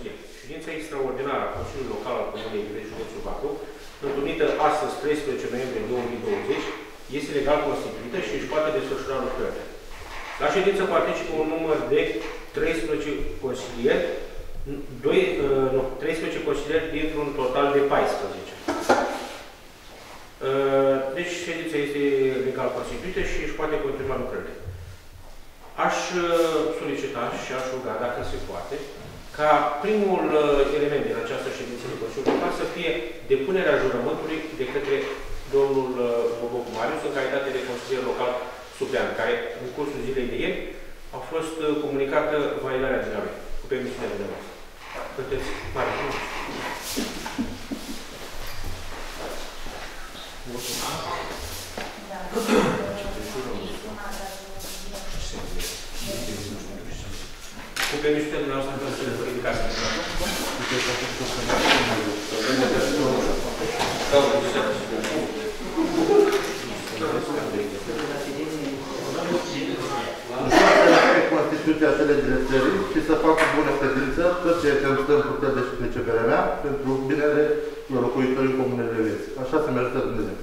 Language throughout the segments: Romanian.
consilieri. Ședința extraordinară a Consiliului Local al Comunei Iureș, județul Bacău, întâlnită astăzi, 13 noiembrie 2020, este legal constituită și își poate desfășura lucrările. La ședință participă un număr de 13 consilieri, 13 consilieri dintr-un total de 14. Deci ședința este legal constituită și își poate continua lucrările. Aș solicita și aș ruga, dacă se poate, ca primul element din această ședință de Consiliul Local să fie depunerea jurământului de către domnul Boboc Marius, în calitate de consilier local suplean, care în cursul zilei de ieri a fost comunicată validarea din lui, cu permisiunea dumneavoastră. Puteți, Marius, nu? Cu permisiunea dumneavoastră să le ridicați. Constituția legile țării și să fac cu bună credință tot ceea ce îmi stă în putere și priceperea mea pentru binele locuitorii comunele vieți. Așa se merită Dumnezeu.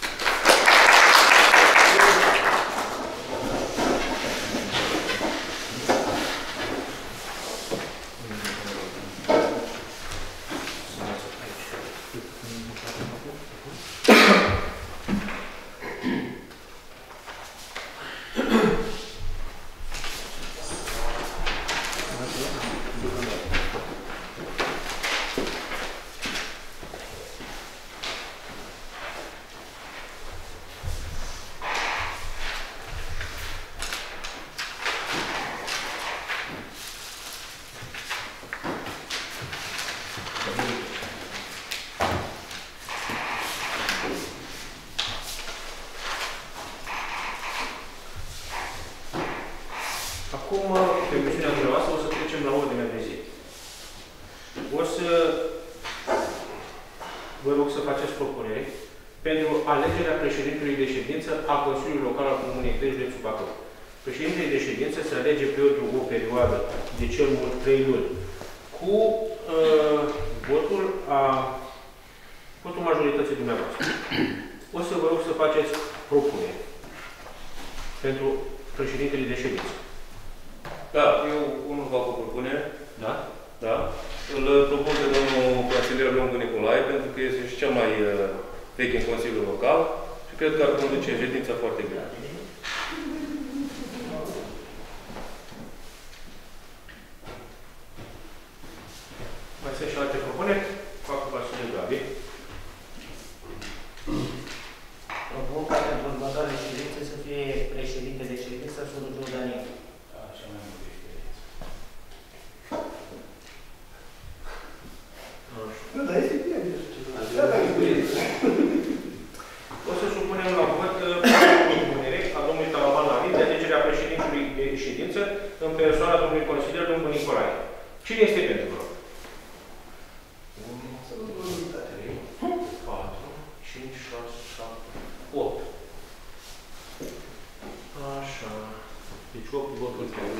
Acum, permisiunea dumneavoastră, o să trecem la ordinea de zi. O să vă rog să faceți propunere pentru alegerea președintelui de ședință a Consiliului Local al Comunei Iureș, județul Bacău. Președintele de ședință se alege pentru o perioadă de cel mult 3 luni, cu votul majorității dumneavoastră. O să vă rog să faceți propunere pentru președintele de ședință. Da, eu unul fac o propunere. Da? Da. Îl propun pe domnul consilier Lungu Nicolae, pentru că este și cel mai vechi în Consiliul Local și cred că ar conduce ședința foarte bine. Mai sunt și alte propuneri? Fac cu Vasile Gabi. Propun ca pentru următoarea ședință să fie președinte de ședință Soluciu Daniel. Așa mai mult experiență. Nu, dar este bine. O să supunem la vot propunere a domnului Talaman Larin de alegerea președintelui de ședință în persoana domnului consilier Lungu Nicolae. Cine este pentru vă? 1, 2, 3, 4, 5, 6, 7, 8. Așa. Deci 8 voturi pe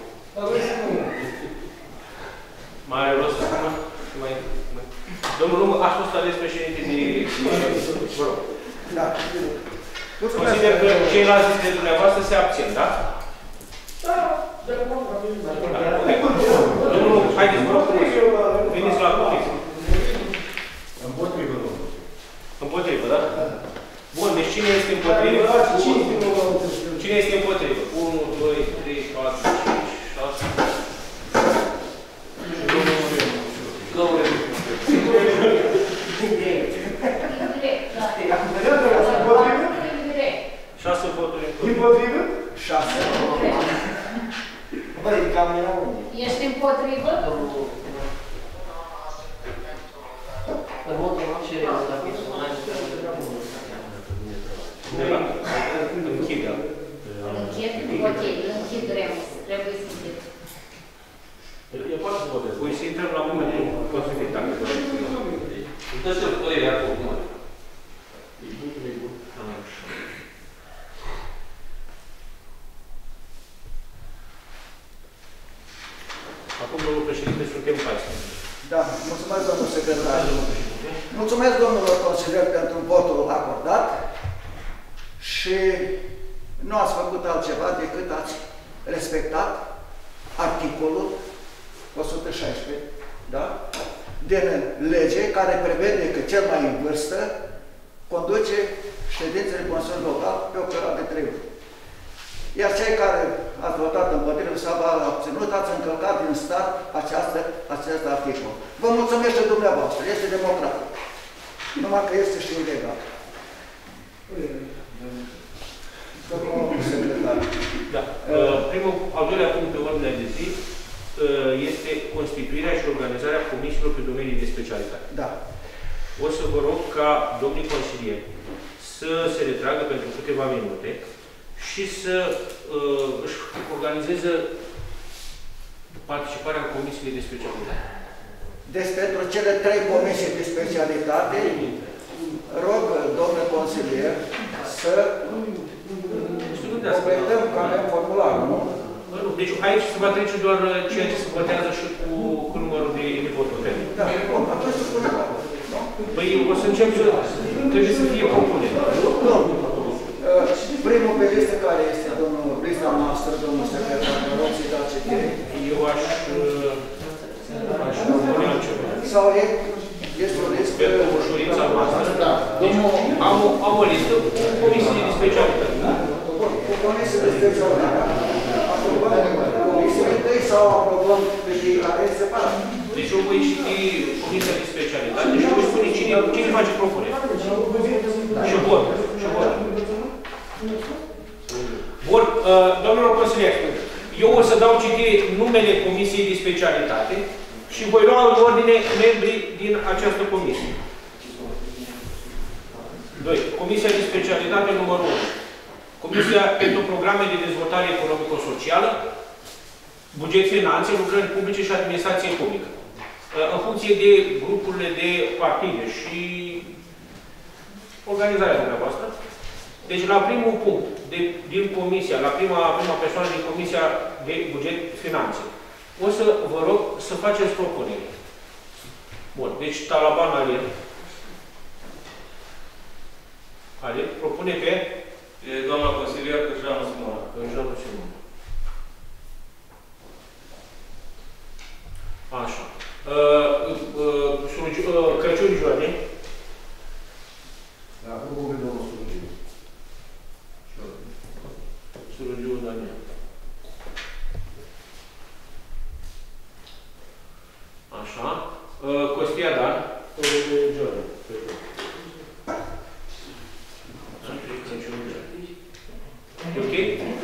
mai are rost să spună? Domnul Lungu, ați fost ales președinte de ședință. Vă rog. Da. Consider că ceilalți dintre dumneavoastră se abțin, da? Da. Domnul Lungu, haideți, vă rog frumos. Veniți la comisie. Împotrivă, domnul. Împotrivă, da? Bun, deci cine este împotrivă? Cine este împotrivă? 1, 2, 3, 4, 5, 6. Găure. 6 voturi Împotrivă? 6. Băi, cam era unde? Ești împotrivă? În votul meu și rezultatul închid, da. Închid? Ok, închid Remus. Trebuie să închid. Eu pot să votez. Voi să intrăm la momentul potrivit, dacă vreți. Dă-ți o părere acum. E bun, e bun. Așa. Acum, domnul președinte, suntem 14. Da, mulțumesc, domnul secretar. Domnul președinte. Mulțumesc, domnilor consilieri, pentru votul acordat și nu ați făcut altceva decât ați respectat articolul 116, da? Din lege, care prevede că cel mai în vârstă conduce ședințele Consiliului Local pe o perioadă de 3 luni. Iar cei care ați votat împotrivă sau v-ați abținut, ați încălcat din start acest articol. Vă mulțumesc și dumneavoastră, este democratic. Numai că este și ilegal. Domnul secretar. Da. Al doilea punct pe ordinea de zi este constituirea și organizarea comisiilor pe domenii de specialitate. Da. O să vă rog ca domnii consilieri să se retragă pentru câteva minute și să își organizeze participarea în comisiile de specialitate. Deci pentru cele 3 comisii de specialitate, rog, domnule consilier, să completăm ca avem formularul, nu? Nu, deci aici se va trece doar ceea ce se votează și cu numărul de voturi. Da, bun, atunci să spunem. Păi o să încep să... trebuie să fie propunere. Primul pe listă care este, domnul, lista noastră, domnul secretar, vă rog să-i dați citire. Eu aș propune altceva. Sau este o listă... Pentru ușurința noastră. Da. Deci am o listă cu comisiile de specialitate. Cu comisiile de specialitate. Aprobăm comisiile întâi sau aprobăm pe fiecare separat? Deci eu voi citi comisia de specialitate și voi spune cine face propunere. Și vot. Bun, domnilor consilieri, eu o să dau citire numele comisiei de specialitate și voi lua în ordine membrii din această comisie. 2. Comisia de specialitate numărul 1. Comisia pentru programe de dezvoltare economico-socială, buget, finanțe, lucrări publice și administrație publică. În funcție de grupurile de partide și organizarea dumneavoastră. Deci, la primul punct din comisia, la prima persoană din comisia de buget, finanțe, o să vă rog să faceți propuneri. Bun, deci Talaban Ale propune pe doamna consilier Cârjeanu Simona. Cârjeanu Simona. Așa. Crăciun Joane. Da, nu vom vedea domnul Surugiu. Surugiu Daniel. Așa. Costia Dan. Joane. E ok?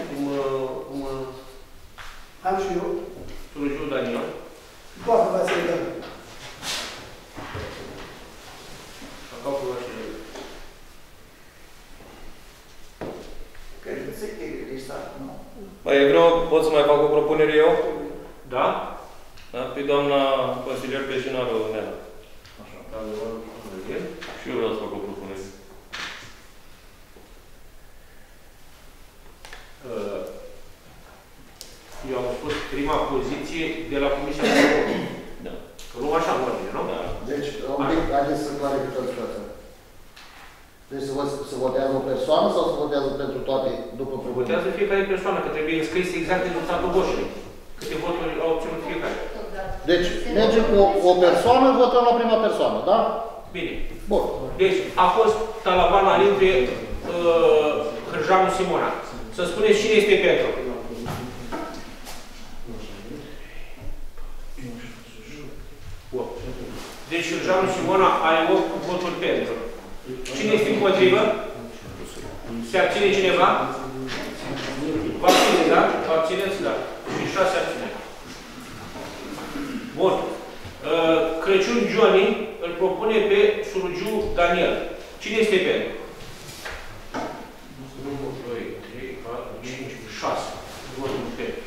Am și eu. Surugiu Daniel. Poate vă să-i dăm. Mai e vreau, pot să mai fac o propunere eu? Da? Da? Pe doamna consilier Peșinaru Nela. Așa, și eu vreau să fac o propunere. Eu am spus prima poziție de la Comisia de Da. Că luăm așa în ordine, nu? Da. Deci, haideți să clarificăm situația. Deci se votează o persoană sau se votează pentru toate după propunere? Votează fiecare persoană, că trebuie înscris exact rezultatul votului. Câte voturi au obținut fiecare. Deci, mergem cu o persoană, votăm la prima persoană, da? Bine. Bun. Deci, a fost Talaban Alin pe Cârjeanu Simona. Să spuneți cine este pentru. Deci Cârjeanu Simona are 8 voturi pentru. Cine este împotrivă? Se abține cineva? Vă abțineți, da? Vă abțineți, da. Și 6 abține. Bun. Crăciun Johnny îl propune pe Surugiu Daniel. Cine este pentru? 1, 2, 3, 4, 5, 6 voturi pentru.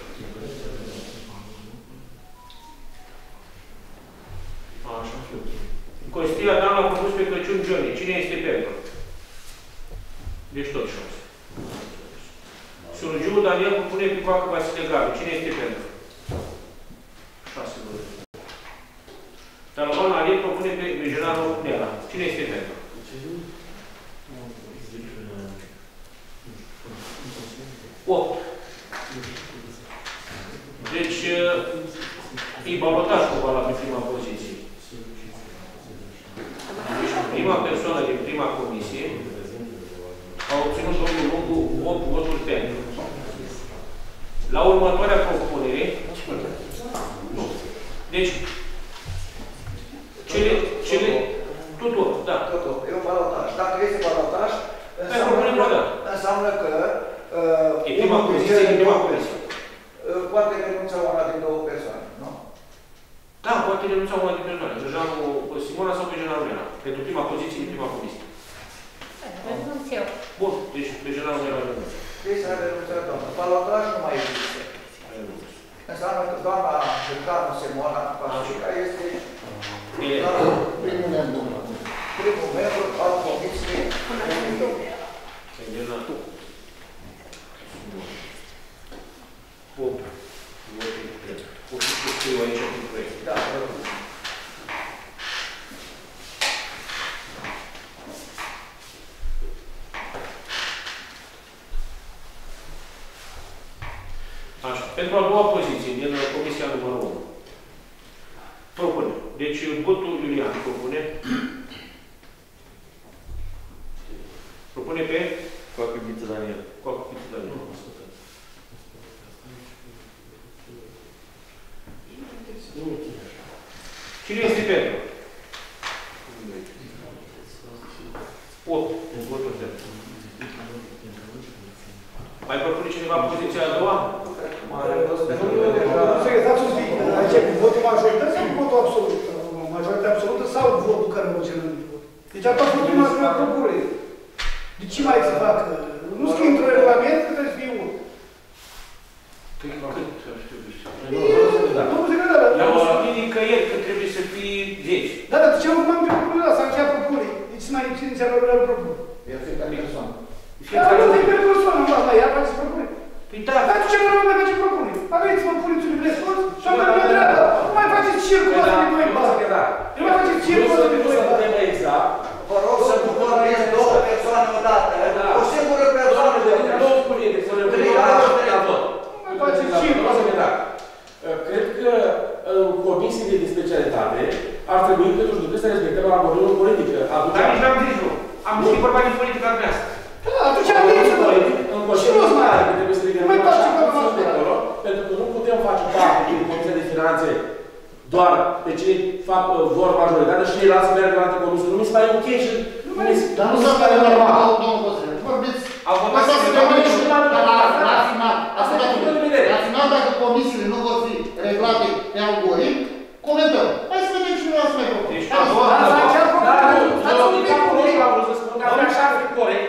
Așa. Costia Dan l-a propus pe Crăciun Johnny. Cine este pentru? Deci tot 6. Surugiu Daniel propune pe Vacă Vasile Gabi. Cine este pentru? 6. Cine este pentru? Opt. Deci, e balotaj cumva la prima poziție. Deci, prima persoană din prima comisie a obținut domnul Lungu 8 voturi pentru. La următoarea propunere, deci, tuturor, da. Totul. E un balotaj. Dacă este balotaj, înseamnă că e prima poziție din prima comisie. Poate renunța una din două persoane, nu? Da, poate renunța una din persoane. Pe Simona sau pe Generalul Nena. Pentru prima poziție din prima comisie. Renunț eu. Bun, deci pe Generalul Nena renunță. Deci s-a renunțat doamna. Balotaj nu mai există. Înseamnă că doamna Jurcanu Simona Pașica este Primul membru. primul membru al comisiei. O să scriu aici în proiect. Da, Așa. Pentru a doua poziție, din comisia numărul 1. Propune. Deci, Botul Iulian propune. Propune pe Coacă Ghiță Daniel. Coacă Ghiță Daniel. Cine este pentru? 8 voturi pentru. Mai propune cineva poziția a doua? Secretarul să zic, aici cu votul majorități sau cu votul absolut? Majoritatea absolută sau votul care nu ține în vot? Deci a fost prima propunere. De ce mai să facă? Nu scrie într-un regulament că trebuie să fie unul. Domnul secretar, dar o scrie nicăieri că trebuie să fie 10. Da, dar de ce nu m-am propunere? S-a încheiat propunere. Deci să mai inițială o propunere. E fiecare persoană. Dar nu fiecare persoană, nu la ea face propunere. Păi da. Dar de ce nu mai face propunere? Aveți-mă, puneți-mi prescos și am dat pe dreapta. Nu mai faceți circul ăsta de doi bani. Nu mai faceți circul ăsta de doi bani. exact. Vă rog să nu vorbiți două persoane odată. O singură persoană de două cuvinte, să nu mai faceți circul ăsta. Cred că comisiile de specialitate ar trebui totuși să respectăm raportul politic. Dar nici n-am zis nu. Am zis vorba din politica noastră. Da, atunci am zis în conștiință trebuie să legăm așa acolo, pentru că nu putem face parte din Comisia de Finanțe doar pe cine fac vor majoritate și ei lasă merg la alte comisii. Nu mi se pare ok și dar nu se pare normal, domnul Costel. Vorbiți. Asta se termină și la final. Asta la final, dacă comisiile nu vor fi reglate pe algoritm, comentăm. Hai să vedem cine lasă mai propune. Deci, așa ar fi corect.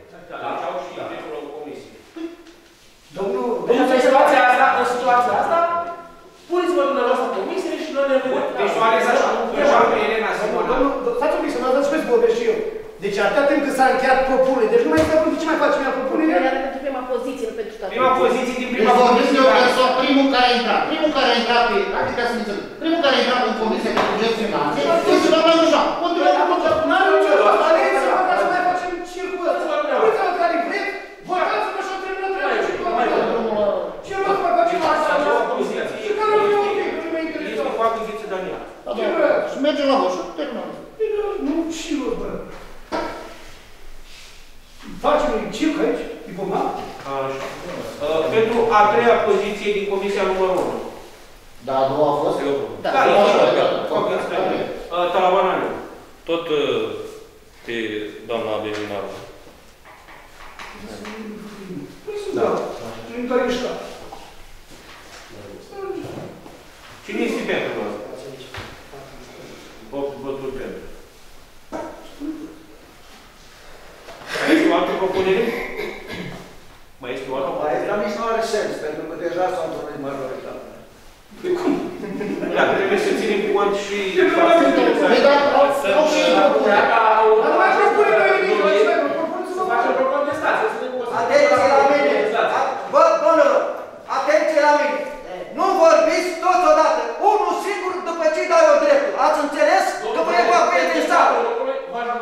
Domnul, în situația asta, puneți-vă dumneavoastră comisiile și noi ne vedem. Deci, o ales așa. Deja pe Elena Simona. stați un pic, să mă dați să vorbesc și eu. Deci atâta timp cât s-a încheiat propunere, deci nu mai stă de ce mai face mea propunere? Propunerea pentru prima poziție, nu pentru toată. Prima poziție din prima comisie. Primul care a intrat. Primul care a intrat pe, adică să înțeleg, primul care a intrat în comisia de buget finanțe, este doamna Dușan. Continuăm cu tot. N-are nicio rost. Aleți-vă ca să mai facem circul ăsta. Uite-vă care vreți, votați-vă și o termină treaba. Ce rost mai facem asta? Și care nu e ok, nu mă interesează. Este Coacă Ghiță Daniel. Și mergem la vot și terminăm. Nu, și rost, bă. Facem un circ aici, diplomat. Așa. Pentru a treia poziție din comisia numărul 1. Da, a doua a fost? Da, Coacă Ghiță Daniel. Talavananu. Tot pe doamna Beminaru. Da, nu care mișca. Cine este pentru asta? 8 voturi pentru. Mai este o altă propunere? Mai este o altă Mai propunere? dar nici nu are sens, pentru că deja s-au întrunit majoritatea. Păi cum? Da, trebuie să ținem cont și... Păi dar au și propunerea. Dar nu mai propune noi nimic, să facem o contestație. Atenție la mine! Bă, domnilor, atenție la mine! Nu vorbiți toți odată, unul singur după ce dau eu dreptul. Ați înțeles? După evacuare din sală.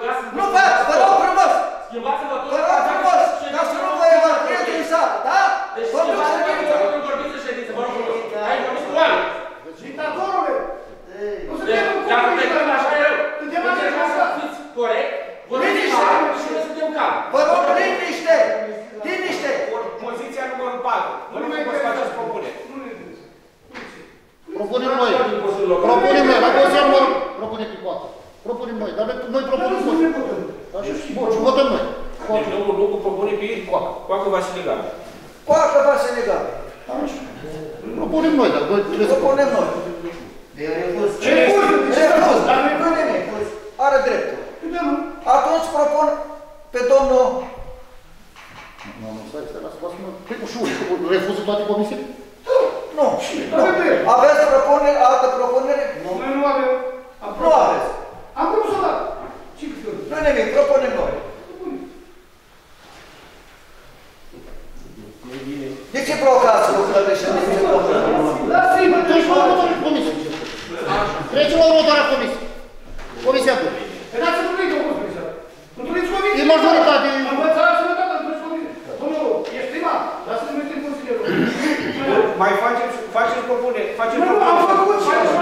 4. Vă rog să faceți propuneri. Propunem noi. Propunem noi. La Consiliul numărul... Propunem pe coată. Propunem noi. Dar noi propunem noi. Așa și bun. Și votăm noi. Deci domnul Lucu propune pe Coacă Vasile Gabe. Coacă Vasile Gabe. Propunem noi, dar noi trebuie să... Propunem noi. Refuz. Dar nu e nimic. Are dreptul. Atunci propun pe domnul... Nu, stai, lasă-mă. Refuză toate comisiile? Nu. Aveți propunere, altă propunere? Noi nu avem. Nu aveți. Am propus o dată. Nu e nimic, propunem noi. De ce blocați lucrurile de ședințe? Lasă-i, Treci la următoarea comisie. Treci la următoarea comisie. Comisia 2. Dați să întâlniți o comisie. Întâlniți comisie. E majoritate. Învățați să dată, întâlniți comisie. Domnul, ești primat. Lasă să metem consilierul. Mai faceți propuneri. Nu, am făcut și am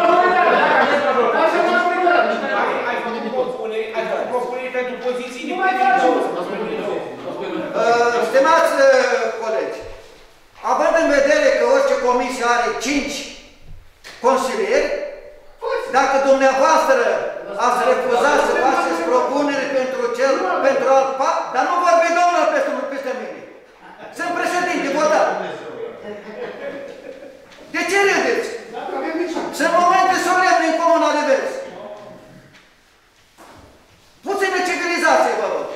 Ai făcut propuneri pentru poziții de Stimați colegi, având în vedere că orice comisie are 5 consilieri, dacă dumneavoastră ați refuzat să faceți propuneri pentru alt part, dar nu vorbi domnul peste mine. Sunt președinte, votat. De ce râdeți? Sunt momente solemne în Comuna de Vezi. Puțină civilizație, vă rog.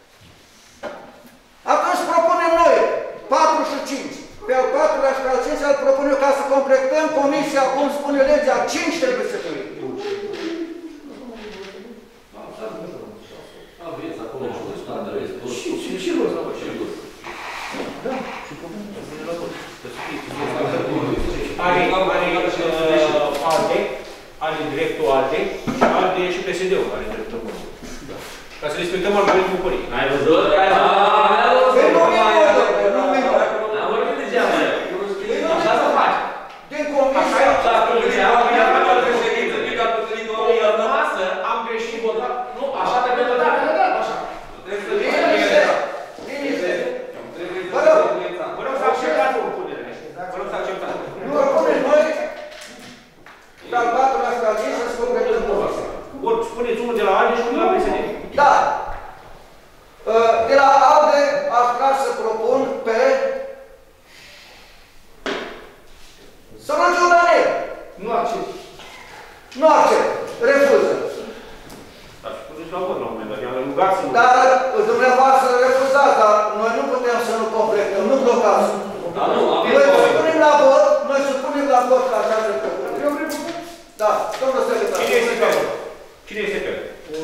Atunci propunem noi 4 și 5. Pe al 4-lea și pe al 5-lea îl propun eu ca să completăm comisia, cum spune legea, 5 trebuie să fie. Aveți acolo și are dreptul ALDE și ALDE și PSD-ul are dreptul bun. Ca să respectăm algoritmul pării. Ai văzut? N-am vorbit degeaba eu. Așa se face. Din comisia... Am greșit votat. Nu, așa trebuie să treacă. Așa. Vă rog. Vă rog să acceptați propunerile. Vă rog să acceptați. Propunem noi pe al 4-lea și pe al 5-lea să completăm comisia. Bun, spuneți unul de la ALDE și unul de la PSD. Da. De la ALDE aș vrea să propun pe Sărăciu Daniel. Nu accept. Nu accept. Refuză. Dar spuneți la vot la un moment dat. I-am rugat să... Dar dumneavoastră refuzați, dar noi nu putem să nu completăm, nu blocați. Noi supunem la vot, la această propunere. Da, domnul secretar. Cine este pe? Cine este pe?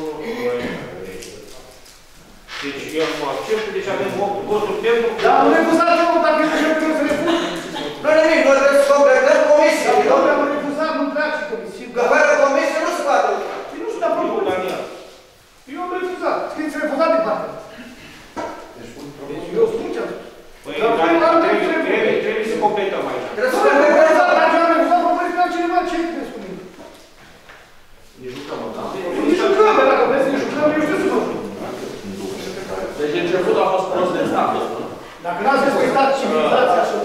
Deci eu nu accept, deci avem votul pentru... Dar nu refuzat eu, dacă eu trebuie să refuz. Nu nimic, noi trebuie să completăm comisia. Domnule, am refuzat, nu trece comisia. Că fără comisie nu se poate. Nu știu, dar propun. Eu am refuzat. Scrieți refuzat de partea. Deci eu spun ce am spus. Păi, trebuie să completăm aici. Trebuie să completăm. Dacă eu am refuzat, propuneți pe altcineva, ce crezi cu mine? Ne jucăm, da? Ne jucăm, dacă vreți să ne jucăm, eu știu să mă juc. Deci începutul a fost prost de stat. Dacă n-ați respectat civilizația și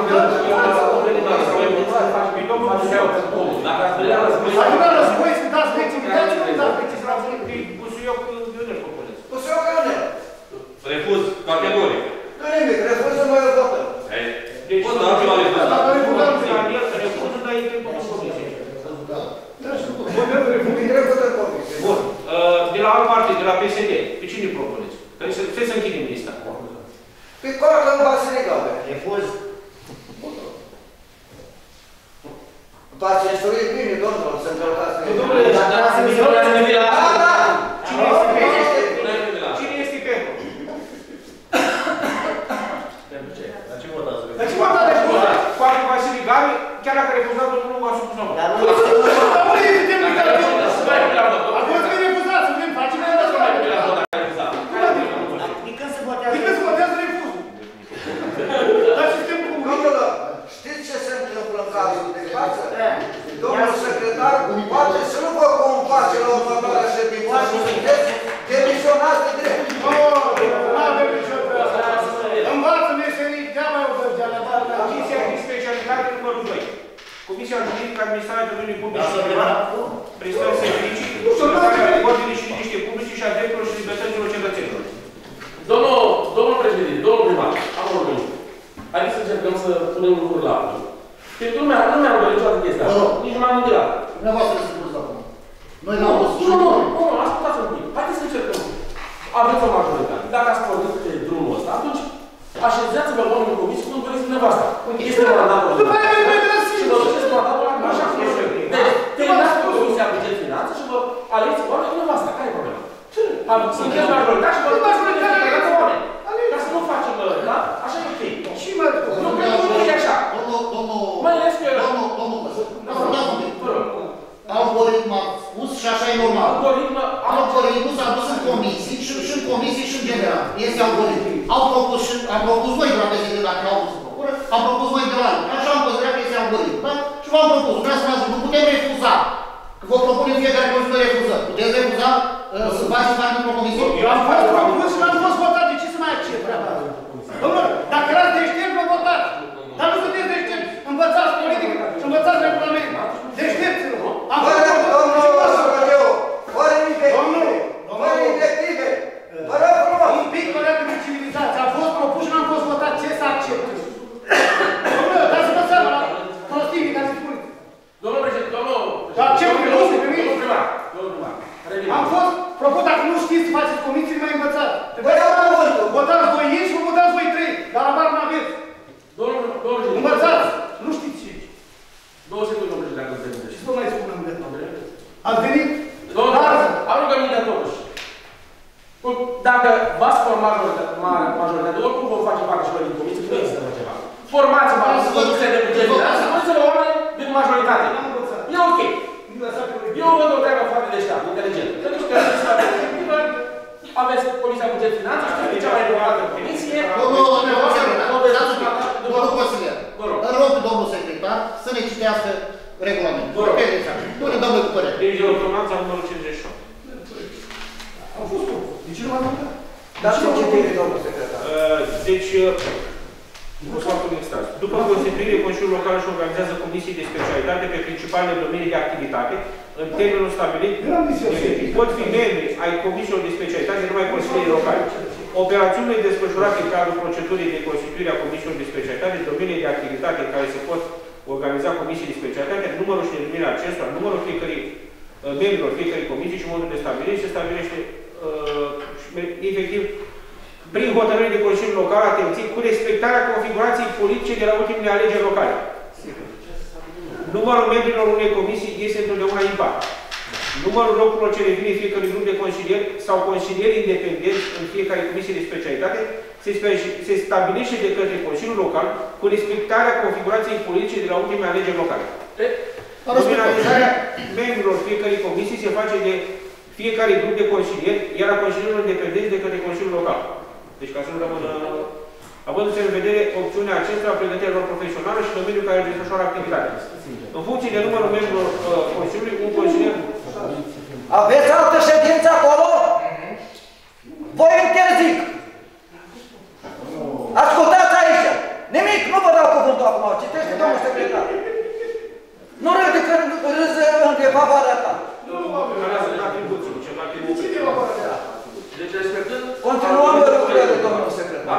dacă ați vrea răspuns... Dacă nu răspuns, că dați lecții, că dați lecții să răspuns. Busuioc Ionel propuneți. Busuioc Ionel. Refuz, categoric. Nu nimic, refuză, noi îl votăm. Deci, Dacă refuzăm, refuză, dar e timpul cu comisie. Refuză comisie. Bun. De la altă parte, de la PSD, pe cine propuneți? Trebuie să închidem lista. Pe Coacă Vasile Gabe. Refuz. V-ați instruit bine, domnul, să încălcați. Domnule, Da, da! Cine este pentru? Cine este pentru? Pentru ce? La ce votați? dar ce votat de votat? Coacă Vasile Gabe, chiar dacă a refuzat, domnul nu va supus la vot. Dar nu Dar unde este timpul de la vot? Acum să fie refuzat, să fim facem mai dată la vot. de când se votează? De când se votează refuzul? Dar sistemul cum... Domnule, știți ce se întâmplă în cazul de față? Domnul secretar poate să nu vă convoace la următoarea ședință. Comisia de specialitate numărul 2. Comisia juridică administrarea domeniului public și privat, prestări servicii, soluționarea ordinii și liniște publice și a drepturilor și libertăților cetățenilor. Domnul președinte, domnul primar, am o rugămință. Haideți să încercăm să punem lucruri la altul. Pentru lumea nu mi-am dorit niciodată chestia asta. Nici nu m-am gândit la asta. Dumneavoastră să spuneți acum. Noi n-am văzut. Nu, ascultați un pic. Haideți să încercăm. Aveți o majoritate. Dacă ați pornit pe drumul ăsta, atunci așezați-vă oamenii în comisie cum doriți dumneavoastră. Este mandatul ăsta. După aia Și vă duceți mandatul ăla așa cum este. Deci, terminați cu Comisia Buget Finanțe și vă alegeți oamenii dumneavoastră. Care e problema? Sunteți majoritate și vă duceți oameni. Ca să nu facem, da? Așa e ok. Și mai nu cred că e așa. Mai ales că... Algoritm a spus și așa e normal. Algoritmul s-a dus în comisii și în comisii și în general. Este algoritm. Am propus voi de la PSD, dacă au pus în procură, am propus voi de la alții. Așa am considerat că este algoritm. Da? Și v-am propus. Vreau să vă zic, nu putem refuza. Că vă propunem fiecare comisie să refuzăm. Puteți refuza să faceți parte într-o comisie? Eu am fost propus și n-am fost votat. De ce să mai accept treaba asta? Domnule, dacă erați deștept, vă votați. Dar nu sunteți deștept. Învățați politică și învățați regulament. Deștepți-vă. Fără invective! Fără invective! Vă rog frumos! Un pic colegă de civilizație. A fost propus și n-am fost votat. Ce să accept? Domnule, dați-vă seama la prostii care se spuneți. Domnul președinte, Dar ce vreau să primi? Domnul primar. Am fost propus, dacă nu știți să faceți comisii, mai învățați. Votați voi ei și vă votați voi 3. Dar abar nu aveți. Învățați! Nu știți ce. 2 secunde, domnul președinte, dacă îmi permite. Și să vă mai spunem de ați venit? Domnul, am rugămintea totuși. Dacă v-ați format majoritate, oricum vom face parte și noi din comisie, nu există așa ceva. Formați-vă în comisia de buget, spuneți-vă oameni din majoritate. E ok. Eu văd o treabă foarte deșteaptă, inteligentă. Pentru că aveți Comisia Buget Finanțe, știți cea mai importantă comisie. Domnul consilier, îl rog pe domnul secretar să ne citească regulamentul. Vă rog. Spune, domnul cu părere. Lege ordonanța numărul 58. Am fost propus. De ce nu m-am votat? Dați o citire, domnul secretar. Deci, o să fac un extras. După constituire, Consiliul Local își organizează comisii de specialitate pe principalele domenii de activitate, în termenul stabilit, pot fi membri ai comisiilor de specialitate numai consilierii locale. Operațiunile desfășurate în cadrul procedurii de constituire a comisiilor de specialitate, domeniile de activitate în care se pot organiza comisii de specialitate, numărul și denumirea acestora, numărul membrilor fiecărei comisii și modul de stabilire se stabilește efectiv prin hotărâri de Consiliul Local, atenție, cu respectarea configurației politice de la ultimele alegeri locale. Numărul membrilor unei comisii este întotdeauna impar. Numărul locurilor ce revine fiecărui grup de consilieri sau consilieri independenți în fiecare comisie de specialitate se stabilește de către Consiliul Local cu respectarea configurației politice de la ultimele alegeri locale. Nominalizarea membrilor fiecărei comisii se face de fiecare grup de consilieri, iar a consilierilor independenți de către Consiliul Local. Deci ca să nu rămână... Avându-se în vedere opțiunea acestora, pregătirea lor profesională și domeniul care își desfășoară activitatea. În funcție de numărul membrilor Consiliului, un consilier... Aveți altă ședință acolo? Voi interzic! Ascultați aici! Nimic, nu vă dau cuvântul acum, citește domnul secretar. Nu râde că râzi în defavoarea ta. Nu, alează în atribuții, ceva atribuții. Deci respectând... Continuăm lucrurile, domnul secretar.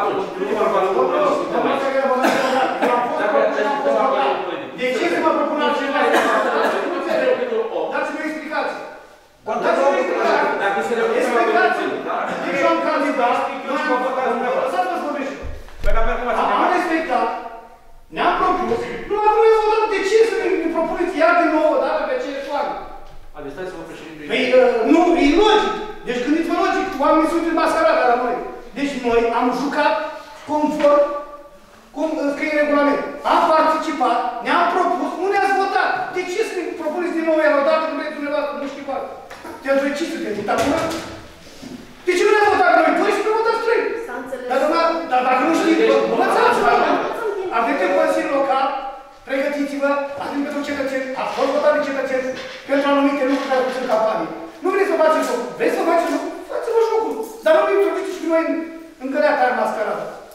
De ce să mă propun altceva? Dați-mi o explicație. Dați-mi o explicație. Explicați-mi. Deci eu am candidat, lăsați-mă să vorbești. Am respectat, ne-am propus, nu am vorbit o dată. De ce să ne propuneți iar din nou o dată pe aceeași oameni? Adresați-vă președintele. Păi, nu, e logic. Deci gândiți-vă logic, oamenii sunt în mascarada la noi. Deci noi am jucat conform cum scrie în regulament. Am participat, ne-am propus, nu ne-ați votat. De ce să ne propuneți din nou iar o dată când vreți dumneavoastră, nu știu poate? Te-ați voi ce să te dictatură? De ce nu ne-ați votat noi? Voi și nu votați trei. Dar dacă nu știți, învățați-vă. Aveți în Consiliul Local, pregătiți-vă, atât pentru cetățeni, ați fost votat de cetățeni pentru anumite lucruri care sunt campanii. Nu vreți să faceți jocul. Vreți să faceți jocul? Faceți-vă jocul. Dar nu introduceți și noi în găleata aia mascarada.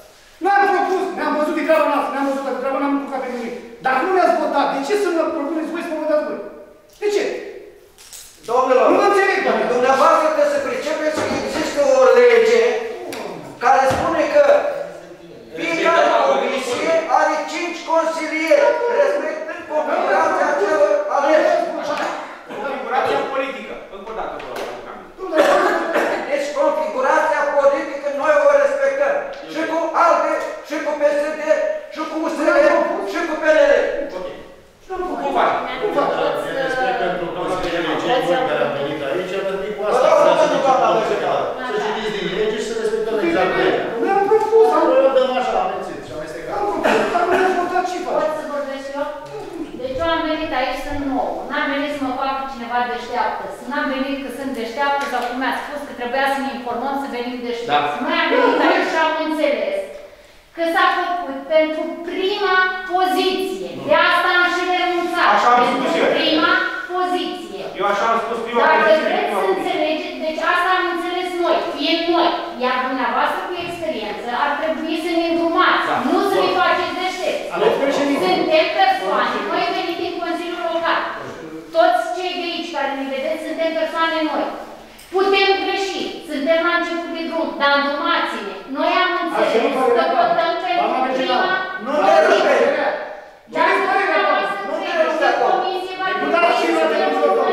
N-am propus, ne-am văzut de treaba noastră, ne-am văzut de treaba, n-am încurcat pe nimic. Dacă nu ne-ați votat, de ce să mă propuneți voi să mă votați voi? De ce? Domnilor, nu înțeleg, dumneavoastră trebuie să pricepeți că există o lege care spune că fiecare comisie are 5 consilieri, respectând configurația celor aleși. Configurația politică. Încă o dată, Deci configurația politică noi o respectăm. Și cu ALDE, și cu PSD, și cu USR, și cu PNL. Cum faci? Respect pentru consilierii cei buni care au venit aici, a venit cu asta. Să citiți din lege și să respectăm exact legea. Mi-am propus, Noi o dăm așa, amețit și amestecat. am propus, dar nu ne-ați votat ce faci? Pot să vorbesc eu? Deci eu am venit aici, sunt nou. N-am venit să mă facă cineva deșteaptă. N-am venit că sunt deșteaptă sau cum mi-ați spus că trebuia să ne informăm să venim deșteaptă. Noi am venit aici și am înțeles că s-a făcut pentru prima poziție. De asta am și renunțat. Așa am pentru spus eu. prima poziție. Eu așa am spus prima Dacă poziție. vreți să înțelegeți, deci asta am înțeles noi, fiind noi. Iar dumneavoastră cu experiență ar trebui să ne îndrumați, nu să ne faceți deștepți. Suntem persoane, noi venit din Consiliul Local. Toți cei de aici care ne vedeți, suntem persoane noi. Putem greși, suntem la început de drum, dar îndrumați-ne. Noi am înțeles că votăm pentru prima poziție. Dar dumneavoastră credeți că comisie va trebui să ne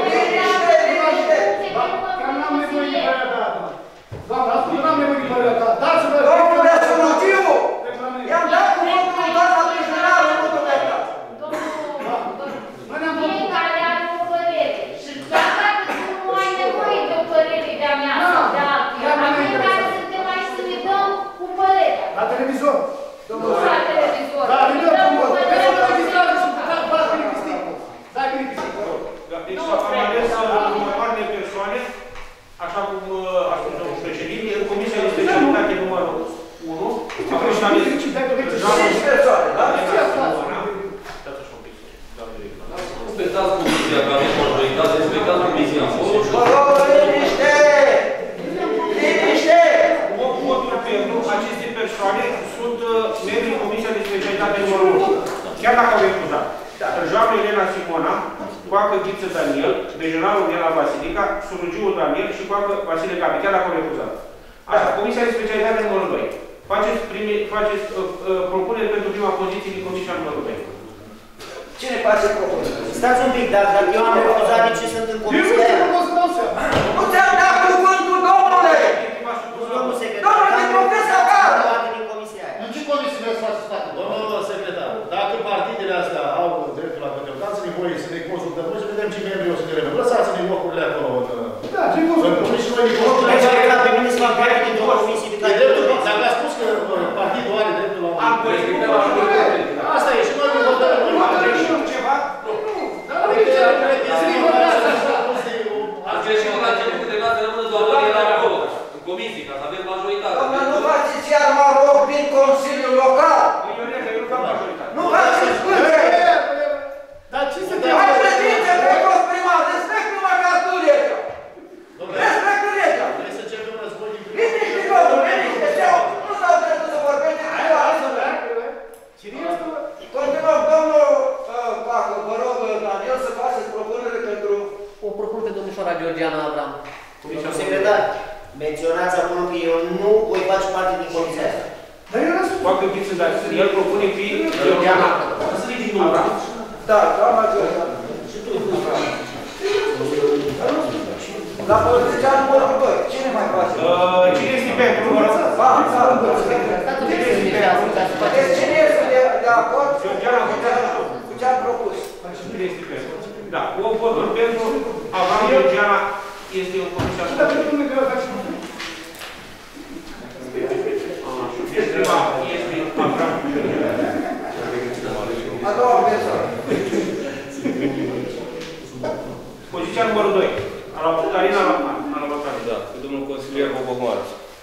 Doamne, asta nu am nevoie de părerea ta. Dați-vă! Domnule Soluțiu! I-am dat cuvântul doamna Dușnarul, nu dumneavoastră. Fiecare are o părere. Și chiar dacă tu nu ai nevoie de o părere de-a mea sau de altuia, la fiecare suntem aici să ne dăm cu părerea. La televizor. Nu la televizor. Da, ne dăm cu părerea. Vreți să vă Dăm registrați și cu dați bine Cristin. Dai bine Cristin, vă rog. Deci am ales următoarele persoane, așa cum a spus domnul președinte, în Comisia de Specialitate numărul 1, a fost ales 5 persoane, da? Respectați comisia, că avem majoritate, respectați comisia. Vă rog, liniște! Liniște! Voturi pentru aceste persoane sunt membrii Comisia de Specialitate numărul 1. Chiar dacă au refuzat. Târjoară Elena Simona, Coacă Ghiță Daniel, Dejenarul Nela Vasilica, Surugiu Daniel și Coacă Vasile Gabi, chiar dacă au refuzat. Asta, Comisia de Specialitate numărul 2. Faceți propuneri pentru prima poziție din Comisia numărul 2. Cine face propuneri? Stați un pic, dar dacă eu am refuzat, de ce sunt în comisia aia? Nu ți-am dat cuvântul, domnule! Domnul secretar, Domnule, din profesia afară! din comisia aia. În ce comisie vreți să faceți parte? Domnul secretar, dacă partidele astea au dreptul la vote, dați-ne voie să ne consultăm, noi să vedem ce membri o să ne revenim. Lăsați-ne locurile acolo. Da, ce consultăm? Și noi ne consultăm. Deci, pe mine să fac parte din două comisii pe care... Dacă a spus că partidul are dreptul la Am părțit la asta e și noi ne votăm. Am greșit ceva? Dar nu e ceva. Ați greșit la început că trebuia să rămână doar la acolo, în comisii, ca să avem majoritate. Domnule, nu faceți iar mă rog din Consiliul Local! Eu nu fac majoritate. Nu faceți plângere! Dar ce să te... Hai președinte, precos primar, respectă măcar tu legea! Respectă legea! Vrei să începem război din Liniște, domnul, liniște! Nu s-au dreptul să vorbește cu alții! Continuăm, domnul Pacă, vă rog, Daniel, să faceți propunere pentru... O propun pe domnișoara Georgiana Avram. Domnul secretar, menționați acolo că eu nu voi face parte din comisia asta. Dar eu răspund. Coacă Ghiță Daniel, el propune fi Georgiana Avram. Da, doamna Georgiana. La poliția numărul 2, cine mai face? Cine este pentru? Deci cine este de acord Georgiana cu ce am propus? Cine este pentru? Da, cu voturi pentru Avram Georgiana este o comisia. Și dacă nu ne greu, faci și Este Avram Georgiana. A doua persoană. Poziția numărul 2. Carina Alabacani. Da, cu domnul consilier Bobomoară.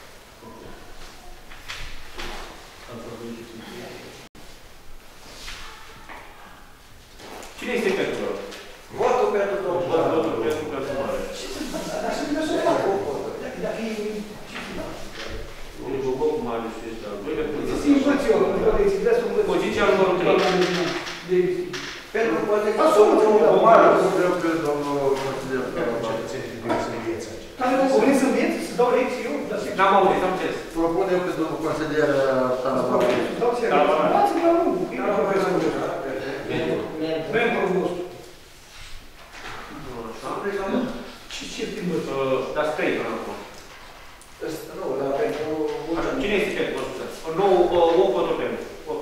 Cine este pentru? Votul pentru domnul. Votul pentru persoană. Boboc Marius este al doilea. Poziția numărul 3. Pentru poziția numărul 4, vreau pe domnul consilier. Care nu conveni să înveți, să dau lecții eu? N-am auzit, am înțeles. Propunem pe domnul consilier Talabaru. Dați-mi la lungul, că e profesorul. Membrul nostru. Ce schimbări? Dar scrie până acum. Nu, dar pentru... Cine este pentru? Nou, 8 voturi pentru.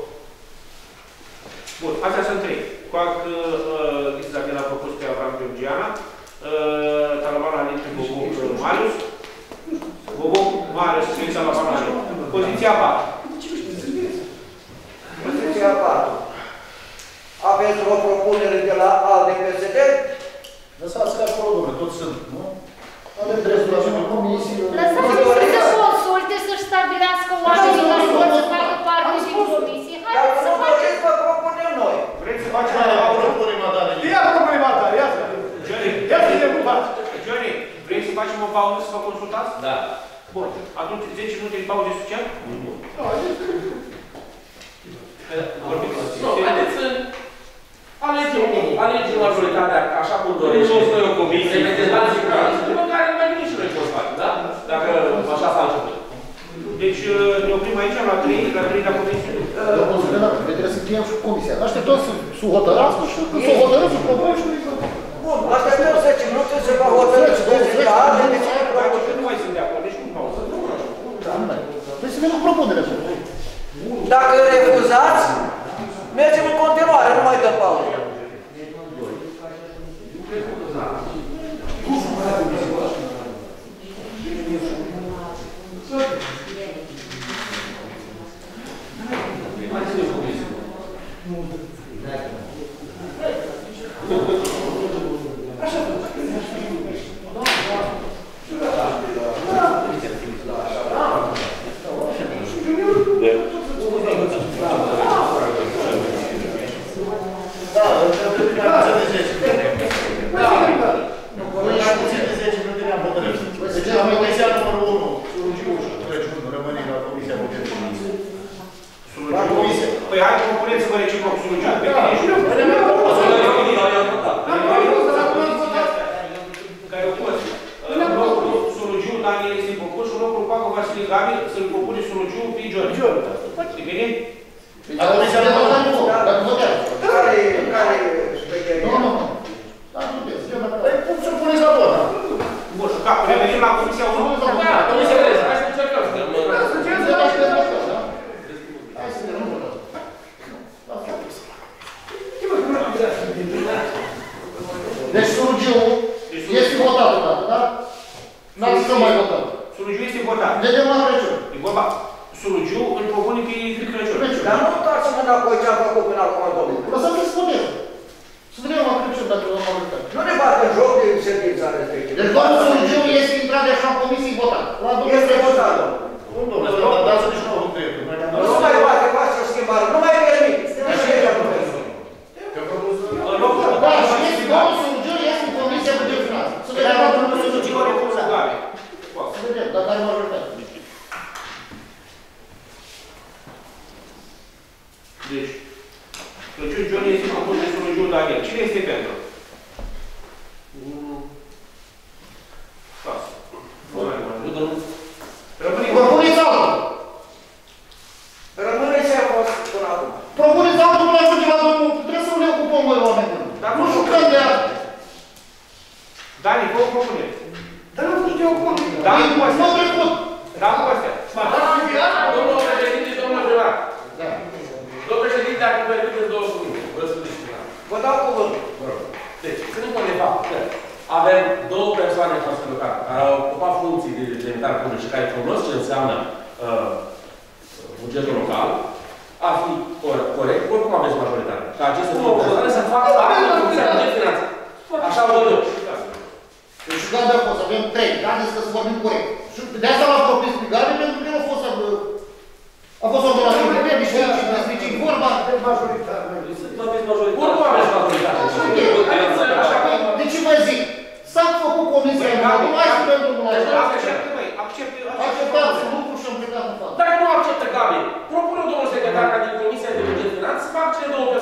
Bun, astea sunt 3. Coac Isabela a propus pe Avram Georgiana, Talaban Alinti Boboc Marius, Boboc Marius și Talaban Alinti. Poziția 4. Poziția 4. Aveți o propunere de la ALDE PSD? Lăsați-le acolo, domnule, toți sunt, nu? Avem dreptul la și comisii. Lăsați-le să consulte, să-și stabilească oamenii care vor să facă parte din comisie. Haideți să facem. Vă propunem noi. Vreți să facem o propunere, Madane? Ia propunem ta, ia să vedem. Ia să vedem cum faci. Johnny, vrei să facem o pauză să vă consultați? Da. Bun. Atunci 10 minute de pauză suficient? Nu. Haideți să... Alegem majoritatea așa cum dorești. Nu o o comisie. Reprezentanții după care mai vine și noi cum fac, da? Dacă așa s-a început. Deci ne oprim aici la 3, la comisie. Domnul Zuleana, trebuie să încheiem și comisia. Așteptăm să hotărâți și să hotărâți, să propunem și noi. Bun, așteptăm 10 minute să vă hotărâți de ALDE de cine propunere. Nu mai sunt de acord, deci cum pauză? Păi să venim cu propunerea. Dacă refuzați, mergem în continuare, nu mai dăm pauză. Păi hai că propuneți-vă reciproc soluția. Care o poți. Soluțiul Daniel este propus și locul Paco Vasile Gabi să-l propune soluțiul pe George. E bine? Dar comisia de votare nu, dacă votează. Care șmecherie? Nu. Păi cum să puneți la vot? Bun, revenim la comisia 1? Da, comisia de hai să încercăm. Hai să ne nu. Deci soluțiul este votat odată, da? N-ați să mai votăm. Soluțiul este votat. Vedem la Crăciun. E vorba. Soluțiul îl propune pe Crăciun. Dar nu uitați înapoi ce am făcut până acum, domnule. Lăsați să spunem. Să vedem la Crăciun dacă nu am uitat. Nu ne bată în joc de sentința respectivă. Deci domnul Soluțiu este intrat de așa în comisie votat. Este votat, domnul. Nu, domnule, dați-o nici nouă, nu cred. Nu mai poate face o schimbare, nu mai permit. Așa e, domnule. Da, și este domnul Soluțiu este în comisia de finanțe. Să vedem la domnul Soluțiu a refuzat. Să vedem, dacă are majoritate. Deci, Crăciun John este propus de Soluțiu Daniel. Cine este pentru? Propuneți altul. Rămâne ce a fost până acum. Propuneți altul până ajunge la domnul. Trebuie să ne ocupăm noi oameni. Nu jucăm de altul. Dani, vă propune. Dar nu știu eu cum. Da, cu astea. Nu trecut. Da, cu astea. Domnul președinte și domnul primar. Domnul președinte, dacă vă permiteți două cuvinte, vă răspundeți primar. Vă dau cuvântul. Deci, ținând cont de fapt că avem două persoane în Consiliul Local care au ocupat funcții de demnitar public și care cunosc ce înseamnă bugetul local, ar fi corect, oricum aveți majoritate, ca aceste două persoane să facă parte din Comisia Buget Finanțe. Așa văd eu. Deci și Gabi a fost, avem 3, da? Deci să vorbim corect. Și de asta l-am propus pe Gabi, pentru că el a fost ordonat în probleme și aici, despre ce-i vorba. Majoritate. Oricum aveți majoritate. De ce vă zic? S-a făcut comisia în nu mai să pentru nu mai. Acceptă. Acceptați lucruri și am plecat în față. Dacă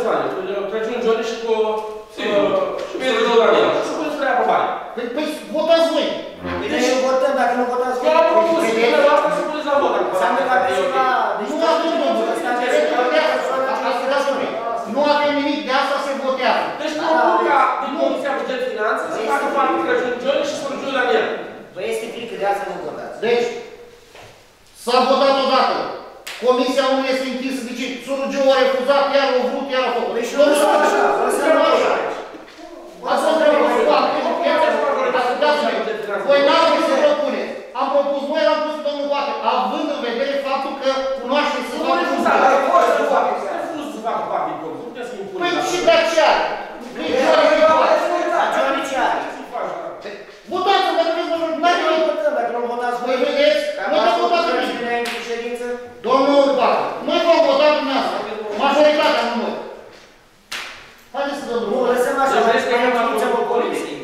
persoane, Crăciun Gioni și cu Sfântul Daniel. Și cu despre aprobare. Păi votați voi. Bine, eu votăm, dacă nu votați voi. Eu am propus dumneavoastră să puneți la vot. Înseamnă că aveți ceva... Nu avem nu avem nimic, de asta se votează. Deci propun ca din Comisia Buget Finanțe să facă parte Crăciun Gioni și Sfântul Daniel. Vă este frică de asta, nu votați. Deci, s-a votat odată. Comisia nu este închisă, deci Surugiu a refuzat, iar a vrut, iar a făcut. Deci nu lăsăm așa, lăsăm așa. Asta o întrebă foarte, voi n-am vrut să propuneți. Am propus noi, l-am pus domnul Boacă, având în vedere faptul că cunoașteți să facă refuzat, dar refuz să facă parte din Comisia. Nu puteți să impuneți. Păi și de aceea. Votați-o, dacă vreți, dacă nu votați voi, vedeți, noi am votat în ședință. Domnul Boacă, noi vom vota dumneavoastră. Majoritatea, nu noi. Haideți să dăm Nu, lăsăm așa, mai este că am funcția pe comisie.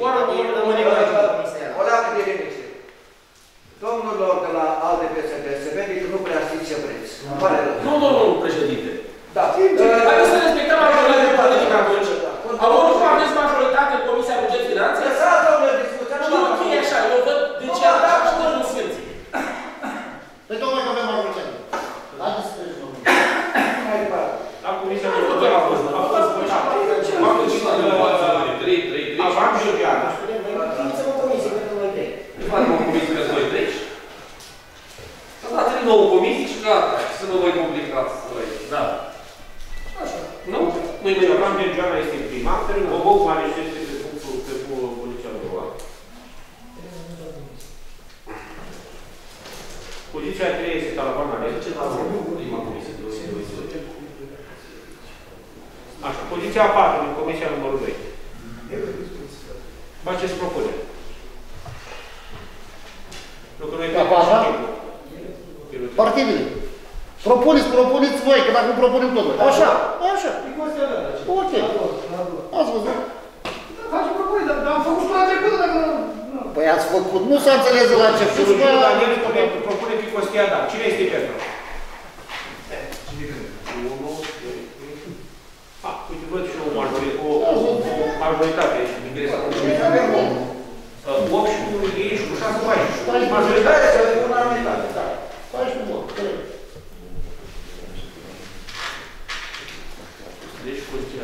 O leacă de liniște. Domnilor de la ALDE PSD, se vede că nu prea știți ce vreți. Pare rău. Nu, domnul președinte. Da. Haideți să respectăm majoritatea politică atunci. Având că aveți majoritate în Comisia Buget Finanțe, Lăsați, domnule, discuția. și nu fie așa, eu văd de ce așa și domnul Sfinții. Păi tocmai că avem majoritate. Haideți să treci, domnule. Mai departe. La Comisia de Votare a fost votat. Aveam judecat. Ființă o comisie pentru noi trei. Nu facem o comisie pentru noi trei. Să dați-ne nouă comisie și gata. Să nu voi complicați. Da. Așa. Nu? Deci Avram Gergeana este prima, Bobou Mareș este pe poziția a doua. Poziția a treia este Talaban Ales. Așa, poziția a patra din Comisia numărul 2. Faceți propuneri. Partidele. Propuneți voi, că dacă nu propunem tot. Așa, așa. Ok. Ați văzut? Facem propuneri, dar am făcut până trecută, dacă nu... Păi ați făcut, nu s-a înțeles de la început. Daniel propune pe Costia Dan. Cine este pentru? Uite, văd și o majoritate din Grecia. 8 și cu ei și cu 6 mai. Majoritate să le unanimitate. Da. 14 vot. Deci, poziția.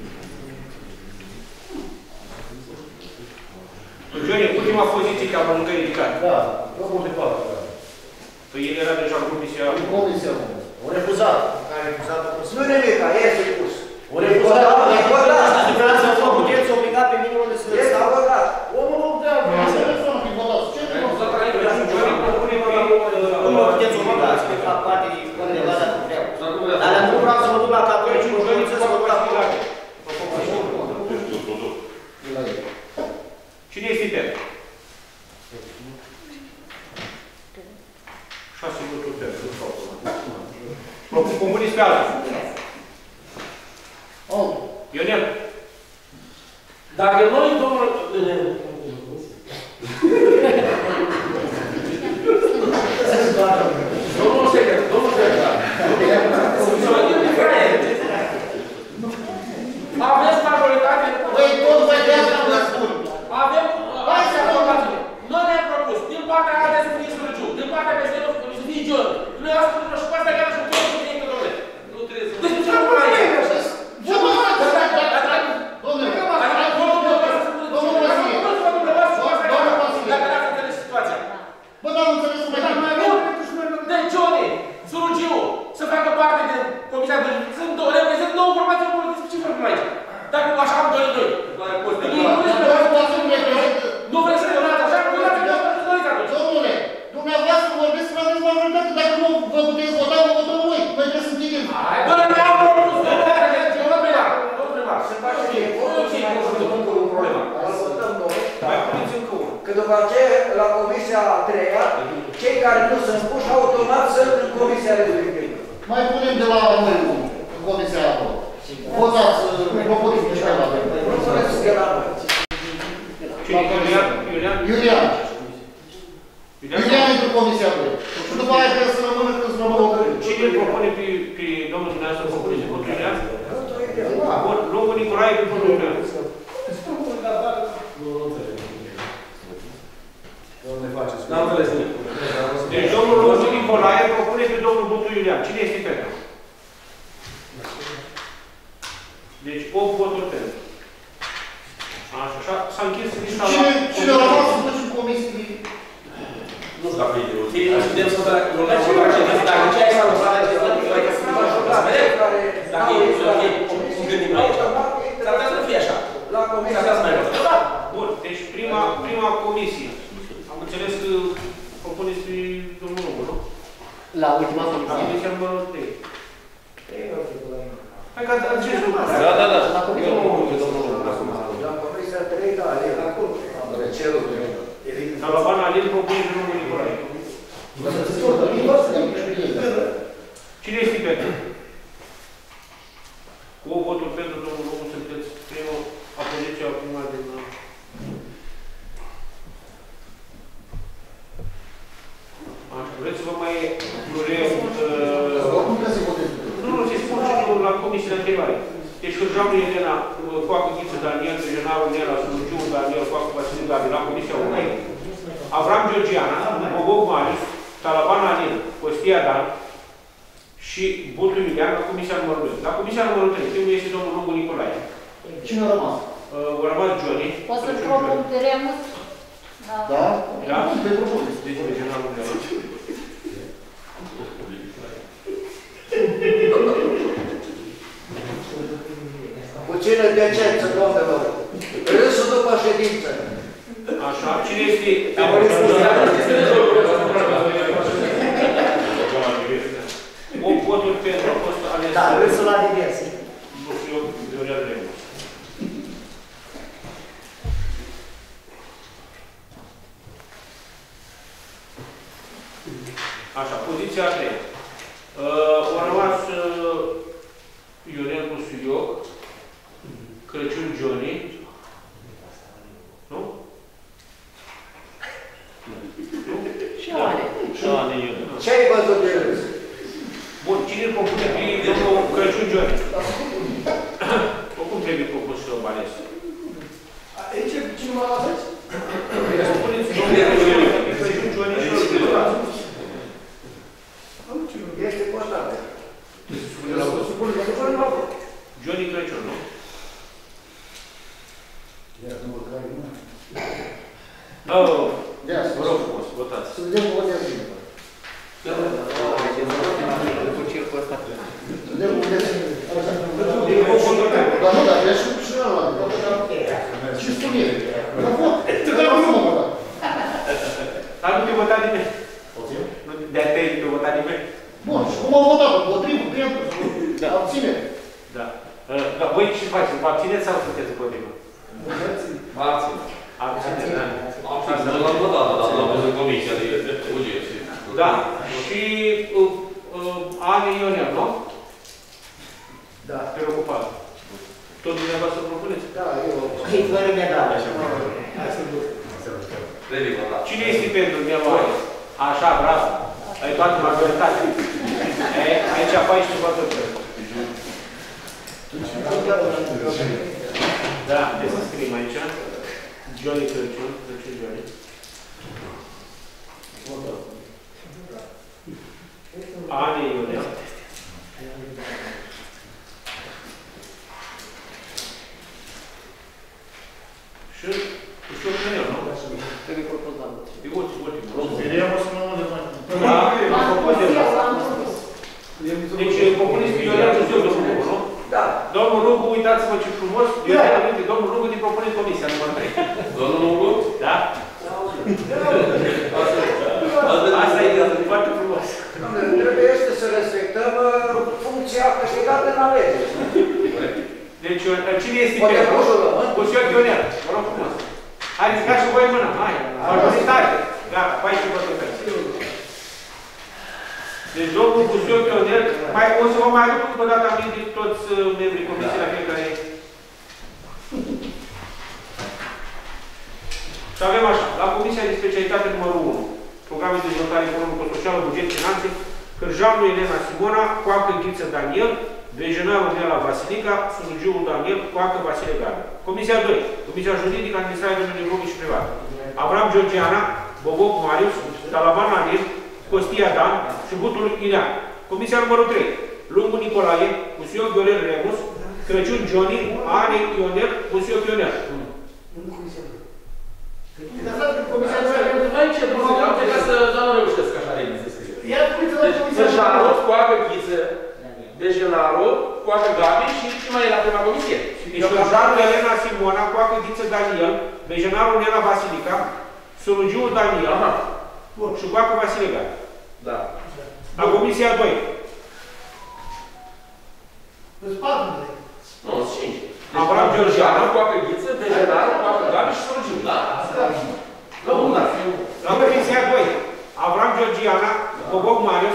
Johnny, ultima poziție te-am încă ridicat. Da, domnul de parte, da. Păi el era deja în comisia. În comisia. O refuzat. Care a refuzat o Nu nimic, este pus. O refuzat. Vreau să vă puteți obliga pe minimul de să Este votat. Omul nu dea, să persoană fi votat. Ce nu Refuzat aici, Johnny propune pe... Nu mă puteți obliga să fac parte din undeva dacă vreau. Dar nu vreau să mă duc la catolici, nu vreau să mă duc la pilate. Cine este pentru? 6 voturi pentru. Propuneți pe altul. Ionel. Dacă noi, domnul... Domnul secretar. Aveți majoritate... Păi, tot mai de asta vă spun. Avem... Hai să vorbim. Noi ne-am propus. Din partea ALDE să fie Surugiu. Din partea PSD să fie Gion. Noi am spus și cu asta chiar și cu toți să fie încă domnule. Nu trebuie să... Deci ce am mai aici? Domnule, bă, dar nu înțeles cum de Johnny, Surugiu, să facă parte din Comisia de Sunt reprezent două formații politice. Ce facem aici? Dacă așa am dorit noi. Nu vreți să donați așa? Nu vreți să donați atunci. Domnule, dumneavoastră vorbiți că aveți majoritate. Dacă nu vă puteți vota, vă votăm noi. Noi trebuie să închidem. Bă, noi am propus, domnul primar. Domnul primar. Se face un problema. Îl votăm noi. Mai puneți încă unul. Că după aceea, la Comisia a treia, cei care nu sunt puși automat sunt în Comisia respectivă. Mai punem de la noi în Comisia a doua. Votați, propuneți mișcare la noi. Nu spuneți de la noi. Cine? Iulian? Iulian. Iulian pentru Comisia a doua. Și după aia trebuie să rămână când să rămână o. Cine îl propune pe domnul dumneavoastră propune pentru Iulian? Nicolae după Dumnezeu. Nu înțeleg. N-am înțeles nimic. Deci domnul Lungu Nicolae propune pe domnul Butu Iulian. Cine este pentru? Deci 8 voturi pentru. Așa, s-a închis lista la... Cine a rămas să ducem comisii? Nu știu dacă e greu. Noi putem să votăm ședință. Dacă ce ai s-a lăsat legislativ, ai găsit să vedem. Dacă e cum gândim aici. S-ar putea să fie așa. La comisie. S-ar putea să mai votăm. Da. Bun, deci prima comisie. Am înțeles că propuneți pe domnul Lungu, nu? La ultima La comisie. comisia numărul 3. Hai că ați zis lucrul. Da. La comisia Eu nu pe domnul Lungu. La comisia 3, da, e acolo. Dar la bani Alin propune pe domnul Nicolae. Cine este pentru? Cu 8 voturi pentru domnul Lungu sunteți primul opoziție acum din... Așa, vreți să vă mai plurez... Nu, se spun și la comisiile anterioare. Deci Hârjeanu Elena, Coacă Ghiță Daniel, Regenarul Nela, Slugiu Daniel, Coacă Vasile Gabi, la comisia 1. Avram Georgiana, Bobov Marius, Talaban Alin, Costia Dan și Butu Iulian la comisia numărul 2. La comisia numărul 3, primul este domnul Lungu Nicolae. Cine a rămas? A rămas Johnny. Poți să-l propun pe Remus? Da? Da? Te propun. Deci Regenarul Nela. Puțină decență, domnilor. Râsul după ședință. Așa, cine este... O voturi pentru a fost ales... Da, râsul la diverse. Nu știu eu, Viorel Remus. Așa, poziția 3. Au rămas Ionel Busuioc, Crăciun Johnny, nu? Și Ale. Ce ai văzut de râs? Bun, cine îl propune pe domnul Crăciun Johnny? Cum trebuie propus să o ales? Aici, cine mă aveți? Propuneți domnul Crăciun Johnny și îl propune. Este constabil. Johnny Crăciun, nu? Vă rog frumos, votați. Să vedem cum votează bine. Vedem cum votează bine. Dar nu, dar e și ăla. Și spune el. Dar vot. Nu mă vota. Dar nu te vota nimeni. De-aia te vota nimeni. Bun, și cum au votat? Împotrivă, pentru, abține. Da. Dar voi ce faceți? Vă abțineți sau sunteți împotrivă? Abțineți, da. Nu l-am votat, dar l-am văzut comisia de buget. Da. Și Ani Ionel, nu? Da. Preocupat. Tot dumneavoastră propuneți? Da, eu... Ei, fără medală. Cine este pentru dumneavoastră? Așa, bravo. Ai toată majoritatea. Aici 14 voturi pentru. Da, trebuie să scriem aici. Johnny Crăciun, Crăciun Johnny. Ani Ionel. Și Ionel, nu? Trebuie propozat. E ultimul. Deci, propuneți pe Ionel Busuioc, domnul Lungu, nu? Da. Domnul Lungu, uitați-vă ce frumos. Domnul Lungu din propune comisia numărul 3. Domnul Lungu? Da? Asta e foarte frumos. Trebuie să respectăm funcția câștigată în alegeri. Deci, cine este pentru? Busuioc Ionel. Vă rog frumos. Hai, ridicați și voi mâna. Hai. Majoritate. Gata, 14 voturi pentru. Deci, domnul Busuioc Ionel, o să vă mai aduc încă o dată aminte toți membrii comisiei la fiecare. Și avem așa, la Comisia de Specialitate numărul 1, Programe de Dezvoltare Economică-Socială, Buget, Finanțe, Hârjeanu Elena Simona, Coacă Ghiță Daniel, Vejenarul Nela Vasilica, Surugiul Daniel, Coacă Vasile Gabe. Comisia 2. Comisia Juridică, Administrare de Domeniul Public și Privat. Avram Georgiana, Boboc Marius, Talaban Anil, Costia Dan și Butul Ilean. Comisia numărul 3. Lungu Nicolae, Usio Gheorel Remus, Crăciun Johnny, Are Ionel, Usio Ionel. Aici e program pe care să nu reușesc așa de să scriu. Săjarul, Coacă Ghiță, Dejenarul, Coacă Gabi și ce mai e la prima comisie? Deci Săjarul Elena Simona, Coacă Ghiță Daniel, Vejenarul Nela Vasilica, Surugiul Daniel și Coacă Vasile Gabi. Da. La comisia 2. Nu, sunt 5. Avram Georgiana, Coacă Ghiță, Dejenarul, Coacă Gabi și Surugiu, da? La una. La comisia 2. Avram Georgiana, Boboc Marius,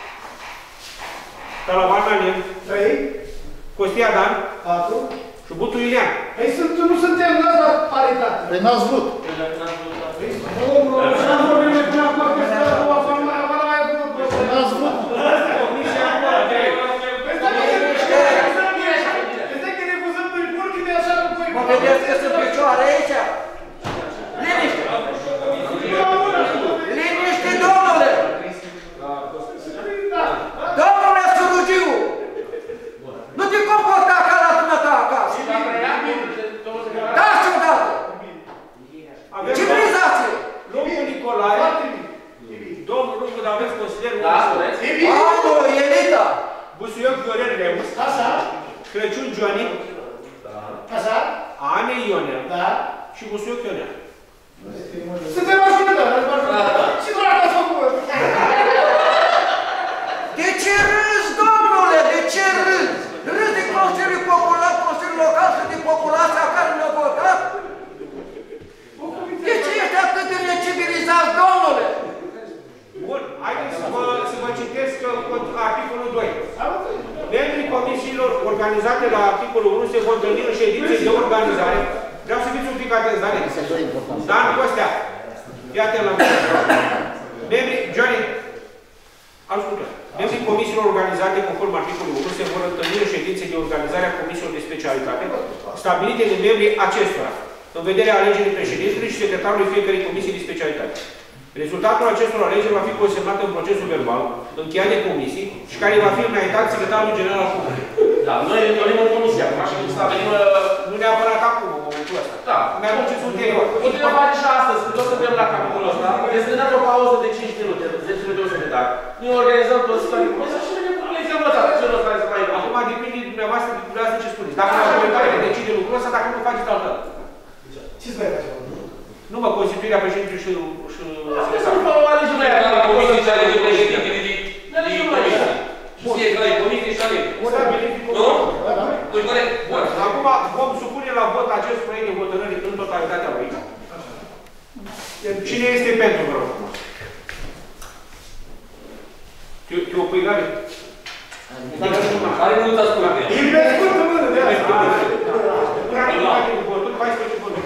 Talaban Anil, 3, Costia Dan 4. și Butul Ilean. Păi nu suntem la paritate. Păi n-ați vrut. N-am vorbit mai până acum că stă la o formă, mai bună. N-ați vrut. Comisia 2. Mă vedeți că sunt picioare aici? Liniște! Liniște, domnule! Domnule Surugiu! Nu te comporta ca la dumneata acasă! Dați odată! Civilizație! Lungu Nicolae, domnul Lungu, dar aveți consilierul. Da, spuneți. Alo, Elita! Busuioc Viorel Remus, Așa? Crăciun Johnny, Așa? Ane Ionel Da? și Busuioc Ionel. Suntem majoritate, și doar ați făcut! De ce râzi, domnule? De ce râzi? Râzi de Consiliul Popular, Consiliul Local și de populația care ne-a votat? De ce ești atât de necivilizat, domnule? Bun, haideți să vă citesc articolul 2. Membrii comisiilor organizate la articolul 1 se vor întâlni în ședințe de organizare. Vreau să fiți un pic atenți, Dani. Dan Costea, fii atent la mine. Membrii, Johnny, ascultă. Membrii comisiilor organizate conform articolului 1 se vor întâlni în ședințe de organizare a comisiilor de specialitate stabilite de membrii acestora, în vederea alegerii președintelui și secretarului fiecărei comisii de specialitate. Rezultatul acestor alegeri va fi consemnat în procesul verbal, încheiat de comisii și care va fi înaintat secretarului general al Comunei. Da, noi întâlnim în comisie, acum așa cum stabilim... Nu neapărat acum, în momentul ăsta. Da. Mai aduceți ulterior. Putem face și astăzi, când o să vedem la capitolul ăsta. Este dat o pauză de 5 minute, 10 minute o secretar. Noi organizăm toți care comisie și vedem cum le-ai învățat. Ce ăsta să mai acum depinde de dumneavoastră, de ce spuneți. Dacă majoritatea decide lucrul ăsta, dacă nu faceți altă. Ce-ți mai face? Nu mă, constituirea președintelui și să nu vă alegi noi la comisie și alege președintele din comisie. Știe că e comisie și alege. Nu? Nu-i corect? Bun. Acum vom supune la vot acest proiect de hotărâre în totalitatea lui. Cine este pentru, vă rog? Te opui, Gabi? Are nu uitați cu mine. E mai scurtă mână de asta. Practic, votul 14 voturi.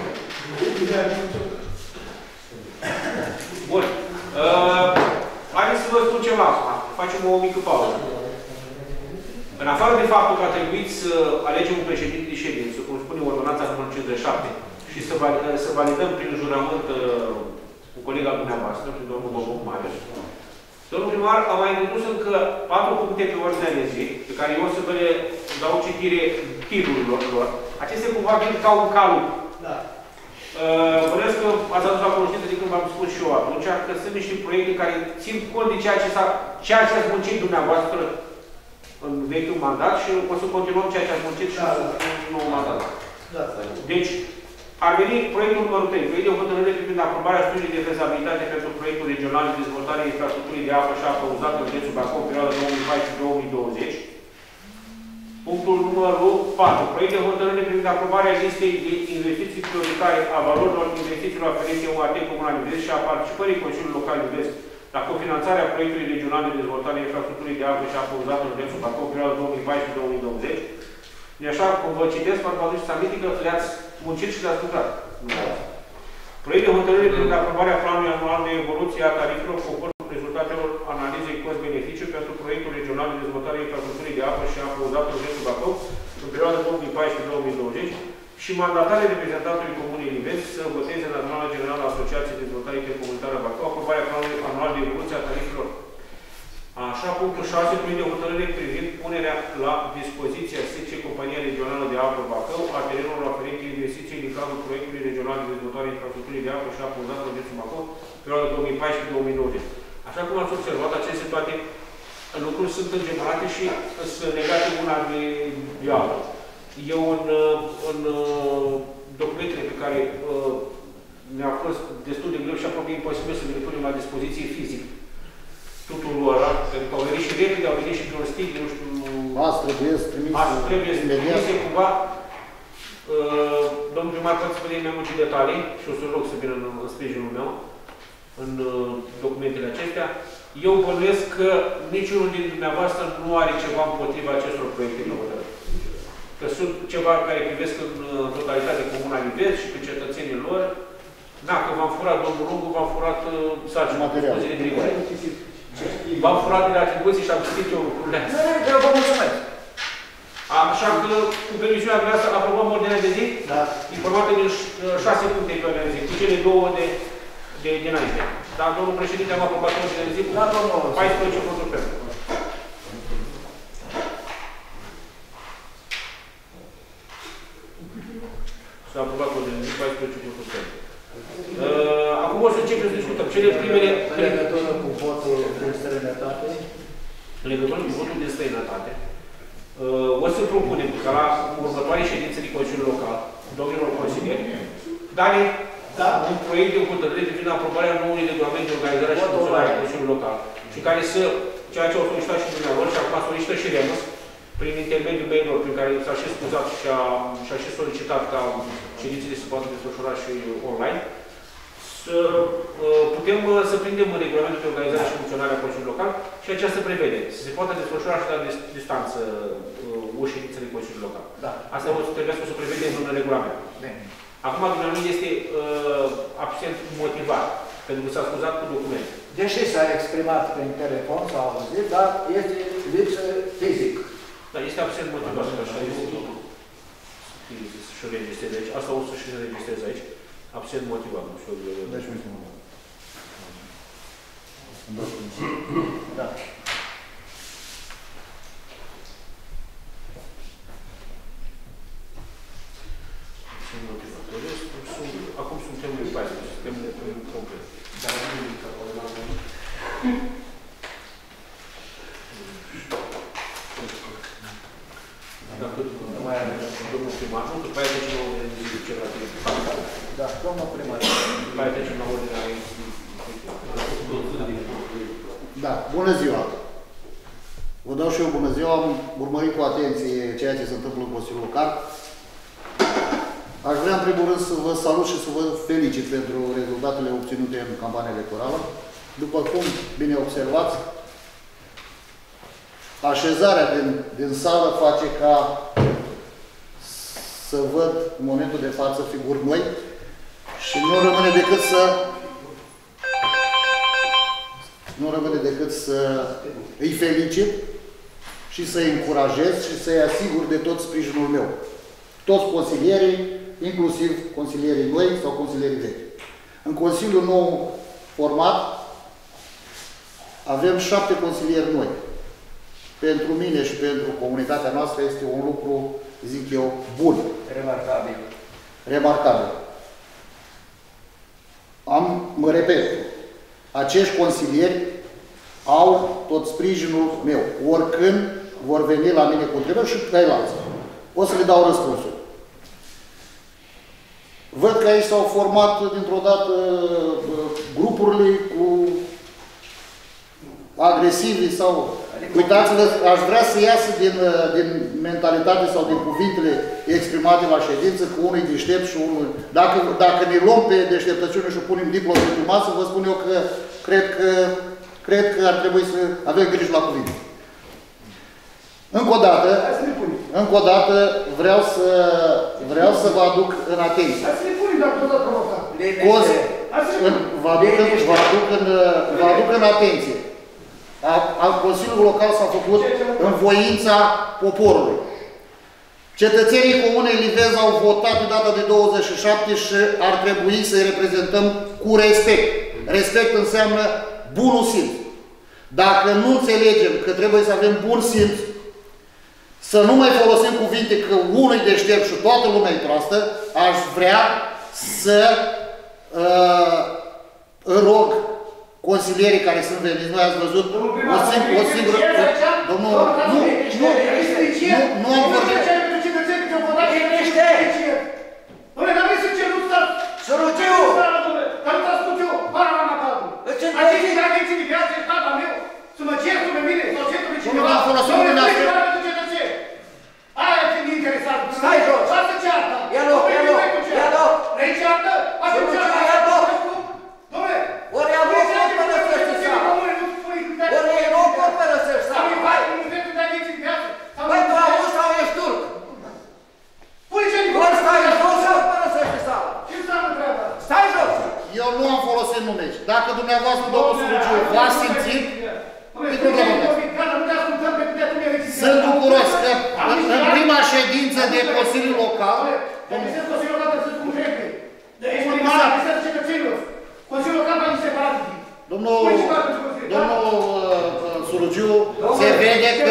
Bun. Haideți să vă spun ceva acum. Facem o mică pauză. În afară de faptul că a trebuit să alegem un președinte de ședință, cum spune ordonanța numărul 57, și să validăm prin jurământ cu colega dumneavoastră, prin domnul Boboc Marius, domnul primar a mai introdus încă 4 puncte pe ordinea de zi, pe care eu o să vă le dau citire titlurilor lor. Acestea cumva vin ca un calup. Da. Bănesc că ați adus la cunoștință de când v-am spus și eu atunci, că sunt niște proiecte care țin cont de ceea ce ați muncit dumneavoastră în vechiul mandat și o să continuăm ceea ce ați muncit și în nou mandat. Da. Deci, ar veni proiectul numărul 3, proiect de hotărâre privind aprobarea studiului de fezabilitate pentru proiectul regional de dezvoltare a infrastructurii de apă și apă uzată în județul Bacău, perioada 2014-2020. Punctul numărul 4. Proiect de hotărâre privind aprobarea listei de investiții prioritare a valorilor investițiilor aferente UAT Comunal Invest și a participării Consiliului Local Invest la cofinanțarea proiectului regional de dezvoltare a infrastructurii de apă și apă uzată în județul Bacău, perioada 2014-2020. De așa cum vă citesc, vă aduceți aminte că le-ați muncit și le-ați lucrat. Proiect de hotărâre privind aprobarea planului anual de evoluție a tarifelor conform rezultatelor analizei cost-beneficiu pentru proiectul regional de dezvoltare a infrastructurii de apă și apă uzată în perioada 2014-2020 și mandatarii reprezentantului Comunei Livezi să voteze în adunarea generală a Asociației de Dezvoltare Intercomunitară Bacău aprobarea planului anual de evoluție a tarifelor. Așa, punctul 6, prin de hotărâre privind punerea la dispoziția secției Compania Regională de Apă Bacău a terenurilor aferente investiției din cadrul proiectului regional de dezvoltare infrastructurii de apă și apă uzată în județul Bacău, perioada 2014-2020. Așa cum ați observat, aceste toate lucruri sunt îngemalate și sunt legate una de alta. Eu în documentele pe care ne-a fost destul de greu și aproape imposibil să le punem la dispoziție fizic tuturor, pentru că au venit și repede, au venit și pe un stic, nu știu... Azi trebuie să trimise cumva. Domnul primar poate să vedem mai multe detalii și o să rog să vină în sprijinul meu, în documentele acestea. Eu bănuiesc că niciunul din dumneavoastră nu are ceva împotriva acestor proiecte de hotărâre. Că sunt ceva care privesc în totalitate Comuna Livezi și pe cetățenii lor. Dacă v-am furat domnul Lungu, v-am furat sarcina de Grigore. V-am furat din atribuții și am citit eu lucrurile astea. Eu vă mulțumesc. Așa că, cu permisiunea dumneavoastră, aprobăm ordinea de zi? Da. Informată din 6 puncte pe ordinea de zi, cu cele 2 dinainte. Dar, domnul președinte, am aprobat ordinea de zi cu 14 voturi pentru. S-a aprobat ordinea de zi, 14 voturi pentru. Acum o să începem să discutăm. Cele primele... În legătură cu votul de străinătate? În legătură cu votul de străinătate, o să propunem ca la următoarea ședință de Consiliul Local, domnilor consilieri, Dani, un proiect de hotărâre privind aprobarea noului regulament de organizare și funcționare a Consiliului Local, și care să, ceea ce au solicitat și dumneavoastră, și acum solicită și Remus, prin intermediul mail-ur prin care s-a și scuzat și a și solicitat ca ședințele să poată desfășura și online, să putem să prindem în regulamentul de organizare și funcționare a Consiliului Local și aceasta prevede să se poată desfășura și la distanță o ședință de Consiliul Local. Da. Asta o să trebuie să prevedem în regulament. Bine. Acum, dumneavoastră este absent motivat, pentru că s-a scuzat cu documente. Deși s-a exprimat prin telefon, s-a auzit, dar este lipsă fizic. Da, este absent motivat, așa este. Și registrez aici. Asta o să și registrez aici. Absent motivat, nu știu. Deci, nu știu. Da. Absent motivat. Acum suntem în 14, suntem în complet. Dar nu nimic acolo la noi. Dacă mai are domnul primar, nu, după aia trecem la ordine de zi celelalte. Da, domnul primar. După aia trecem la ordine de zi. Da, bună ziua! Vă dau și eu bună ziua, am urmărit cu atenție ceea ce se întâmplă în Consiliul Local. Aș vrea în primul rând să vă salut și să vă felicit pentru rezultatele obținute în campania electorală. După cum bine observați, așezarea din sală face ca să văd în momentul de față figuri noi și nu rămâne decât să îi felicit și să îi încurajez și să-i asigur de tot sprijinul meu. Toți consilierii, inclusiv consilierii noi sau consilierii vechi. În Consiliul nou format avem 7 consilieri noi. Pentru mine și pentru comunitatea noastră este un lucru, zic eu, bun. Remarcabil. Remarcabil. Mă repet, acești consilieri au tot sprijinul meu. Oricând vor veni la mine cu întrebări și ceilalți. O să le dau răspunsul. Văd că aici s-au format dintr-o dată grupurile cu agresivi sau... Uitați-vă, aș vrea să iasă din mentalitate sau din cuvintele exprimate la ședință cu unul deștept și unul... Dacă ne luăm pe deșteptăciune și punem diplomă pe masă, vă spun eu că cred că ar trebui să avem grijă la cuvinte. Încă o dată vreau să vă aduc în atenție. Vă aduc în atenție. Consiliul Local s-a făcut în voința poporului. Cetățenii Comunei Livez au votat pe data de 27 și ar trebui să-i reprezentăm cu respect. Respect înseamnă bunul simț. Dacă nu înțelegem că trebuie să avem bun simț, să nu mai folosim cuvinte că unul e deștept și toată lumea e proastă, aș vrea să rog consilierii care sunt veniți, noi ați văzut o singură... Domnul, nu am vorbit. Dom'le, dar vrei să cer nu stați? Săruciu! Dar nu stați Săruciu, para la macadul. Acești care țin de viață, ești tata meu, să mă certu pe mine, sau certu pe cineva. Dom'le, vrei să facă pentru cetățeni. Aia e când e interesat. Stai jos! Lasă cearta! Ia loc, ia loc, ia loc! Vrei ceartă? Săruciu, ia loc! Dom'le, ori ia loc, ori părăsești sala! Ori ia loc, ori părăsești sala! Băi, tu auzi sau ești turc? Ori stai jos, ori părăsești sala! Stai jos! Eu nu am folosit numele. Dacă dumneavoastră, domnul Săruciu, v-ați simțit, e problema mea. Sunt bucuros că în prima ședință de Consiliul Local, domnul Săruciu, se vede că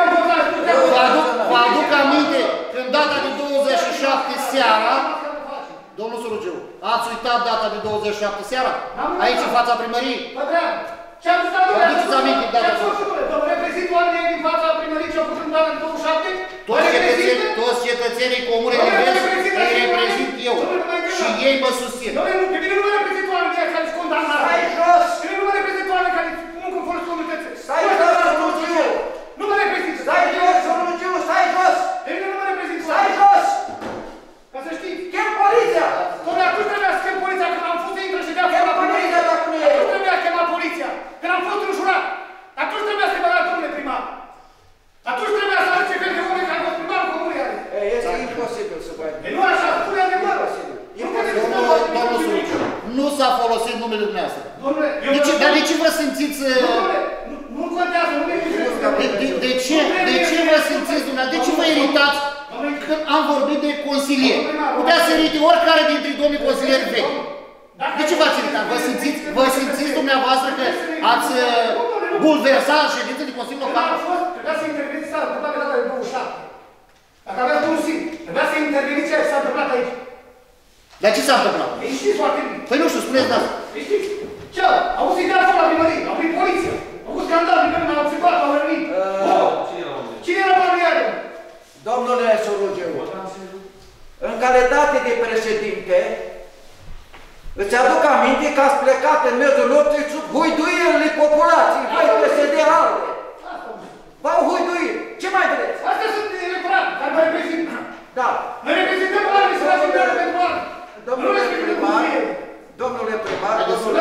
vă aduc aminte că în data de 27 seara, domnul Săruciu, ați uitat data de 27 seara? Aici, în fața primăriei? Vă aduceți aminte data de 27? Reprezint oamenii din fața primăriei ce au făcut în data de 27? Toți cetățenii Comunei Livez îi reprezint eu și ei mă susțin. Pe mine nu mă reprezint oamenii care sunt condamnați. Stai jos! Pe mine nu mă reprezint oamenii care nu conform comunității. Stai jos, Săruciu! Nu mă reprezint. Stai jos, Săruciu, stai jos! Pe mine nu mă reprezint. Stai jos! Ca să știți. Chem poliția! Dom'le, atunci trebuia să chem poliția când am fost să intră și de acolo la poliția, dacă nu e. Atunci trebuia să chema poliția. Când am fost înjurat. Atunci trebuia să-i băga domnule primar. Atunci trebuia să arăt ce fel de oameni care au fost primarul comunei ale. Este imposibil să faci. Nu așa, spune adevărul. Domnul Săruciu, nu s-a folosit numele dumneavoastră. Dar de ce vă simțiți... Nu contează, nu me De ce vă simțiți dumneavoastră? De ce vă iritați când am vorbit de consilieri? Putea să irite oricare dintre domnii consilieri vechi. De ce v-ați iritat? Vă simțiți dumneavoastră că ați bulversat ședința de Consiliul Local? Trebuia să interveniți, s-a întâmplat pe data de 27. Dacă aveați bun simț, trebuia să interveniți ce s-a întâmplat aici. Dar ce s-a întâmplat? Ei știți foarte bine. Păi nu știu, spuneți de asta. Ei știți. Ce? Au fost ideea acolo la primărie, au venit poliția. Au fost scandal, mi-au observat, au rănit. Cine era balneare? Domnule Săruciu, în calitate de președinte, îți aduc aminte că ați plecat în mediul nopții sub huiduirile populației, voi PSD-ale. V-au huiduit. Ce mai vreți? Astea sunt electorate, care mă reprezintă. Da. Noi reprezentăm oameni, să facem dare pentru oameni. Domnule primar, domnule primar, domnule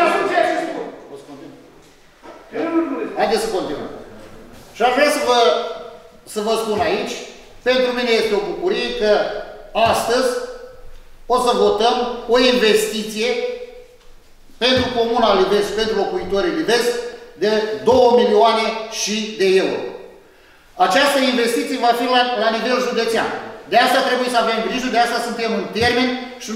Haideți să continuăm. Și aș vrea să vă spun aici, pentru mine este o bucurie că astăzi o să votăm o investiție pentru Comuna Livez și pentru locuitorii Livez de 2 milioane și de euro. Această investiție va fi la nivel județean. De asta trebuie să avem grijă, de asta suntem în termen și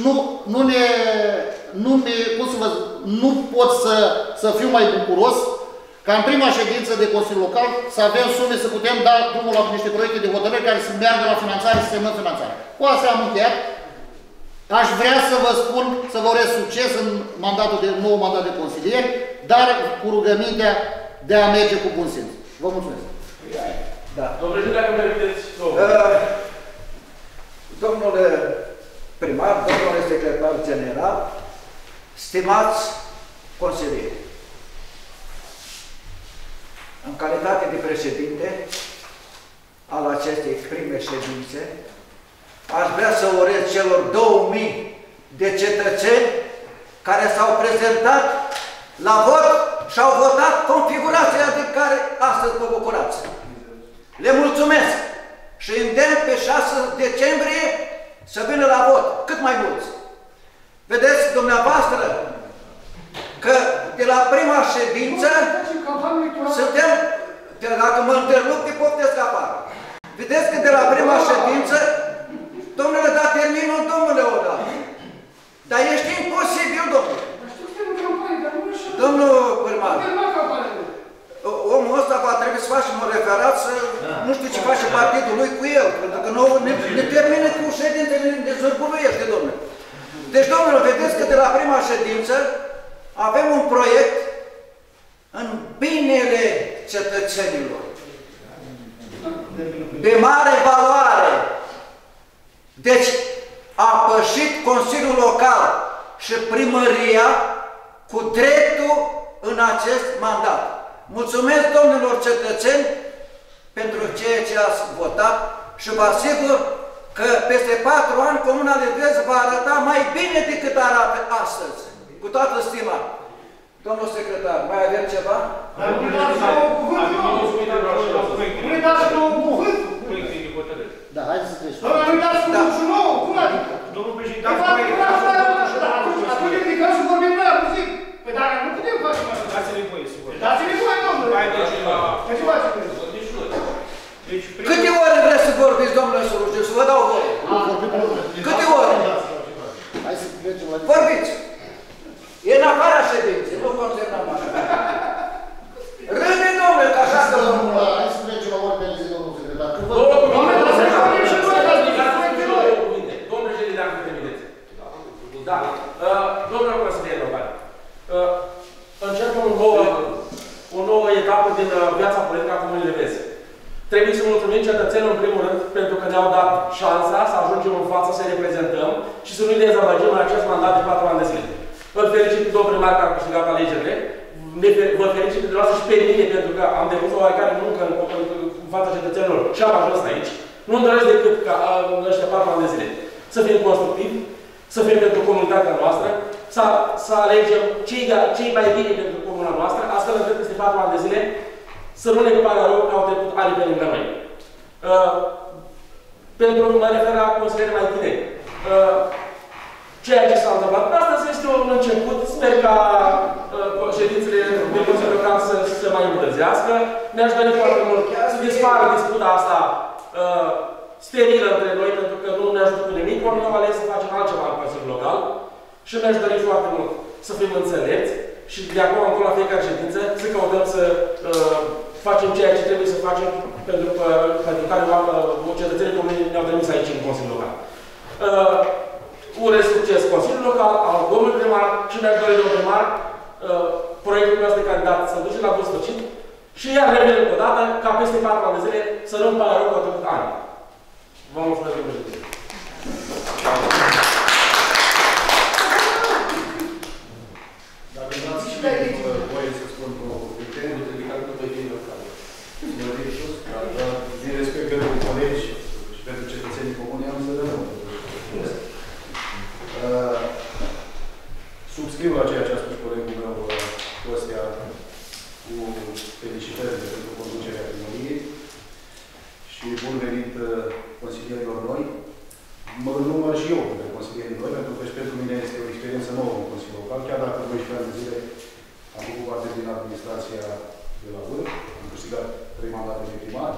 nu pot să fiu mai bucuros ca în prima ședință de Consiliul Local să avem sume să putem da drumul la niște proiecte de hotărâre care să meargă la finanțare, să semnăm finanțare. Cu asta am încheiat. Aș vrea să vă spun, să vă urez succes în nou mandat de consilier, dar cu rugămintea de a merge cu bun simț. Vă mulțumesc. Da. Domnule președinte, dacă îmi permiteți, domnule primar, domnule secretar general, stimați consilieri, în calitate de președinte al acestei prime ședințe, aș vrea să urez celor 2000 de cetățeni care s-au prezentat la vot și au votat configurația de care astăzi vă bucurați. Le mulțumesc și îndemn pe 6 decembrie să vină la vot, cât mai mulți. Vedeți dumneavoastră că de la prima ședință suntem, dacă mă întrerup, te poftesc afară. Vedeți Vedeți că de la prima ședință, domnule, da terminul, domnule, odată. Dar ești imposibil, domnule. Domnul primar, omul ăsta va trebui să facem un referat să nu știu ce face partidul lui cu el, pentru că nouă ne termină cu ședințele, ne zărbuluiește, domnule. Deci, domnule, vedeți că de la prima ședință avem un proiect în binele cetățenilor, de mare valoare. Deci, a pășit Consiliul Local și Primăria cu dreptul în acest mandat. Mulțumesc, domnilor cetățeni, pentru ceea ce ați votat și vă asigur că peste 4 ani Comuna Livrez va arăta mai bine decât arată astăzi. Cu toată stima. Domnul secretar, mai avem ceva? Da, haideți să treci. Domnul președinte, atunci ridicăm și vorbim noi, apuzic. Păi dacă nu putem face mai mult. Dați-ne voie să vorbim. Dați-ne voie, domnule. Ce faceți? Câte ore vreți să vorbiți, domnule Soluciu, să vă dau voie? Câte ore? Hai să trecem la... Vorbiți! E în afara ședinței, nu concernăm așa. Râde, domnule, că așa că vorbim. Hai să trecem la ordine de zi, domnul secretar. Domnule președinte, dacă îmi permiteți. Da. Domnule consilier local, începem o nouă etapă din viața politică a Comunei Livrez. Trebuie să mulțumim cetățenilor în primul rând pentru că ne-au dat șansa să ajungem în față să reprezentăm și să nu-i dezamăgim în acest mandat de 4 ani de zile. Vă felicit pe domnul primar care a câștigat alegerile. Vă felicit pe dumneavoastră și pe mine pentru că am depus o oarecare muncă în fața cetățenilor și am ajuns aici. Nu-mi doresc decât ca în ăștia 4 ani de zile să fim constructivi, să fim pentru comunitatea noastră, să alegem cei mai bine pentru comuna noastră, astfel încât peste 4 ani de zile să nu ne pară rău că au trecut ani pe lângă noi. Pentru că mă refer la consilieri mai tineri. Ceea ce s-a întâmplat astăzi este un început. Sper ca ședințele de Consiliul Local să se mai îmbunătățească. Mi-aș dori foarte mult să dispară disputa asta sterilă între noi, pentru că nu ne ajută cu nimic. Ori noi am ales să facem altceva în Consiliul Local. Și mi-aș dori foarte mult să fim înțelepți și de acum încolo la fiecare ședință să căutăm să facem ceea ce trebuie să facem pentru care cetățenii comuni ne-au trimis aici în Consiliul Local. Urez succes Consiliul Local, al domnului primar și mi-aș dori, domnul primar, proiectul nostru de candidat să duce la bun sfârșit și iar revin încă o dată ca peste 4 ani de zile să nu-mi pare rău că au trecut ani. Vă mulțumesc, domnule președinte. Dacă dați voie să spun o cuvinte, dedicat tot pe locale. Din respect pentru colegi și pentru cetățenii comuni, am să dăm. Subscriu la ceea ce a spus colegul meu, Costea, cu felicitările pentru conducerea primăriei și bun venit consilierilor noi. Mă număr și eu pe consilierii noi, pentru că și pentru mine este o experiență nouă în Consiliul Local, chiar dacă 12 ani de zile am făcut parte din administrația de la Vârf, am câștigat 3 mandate de primar.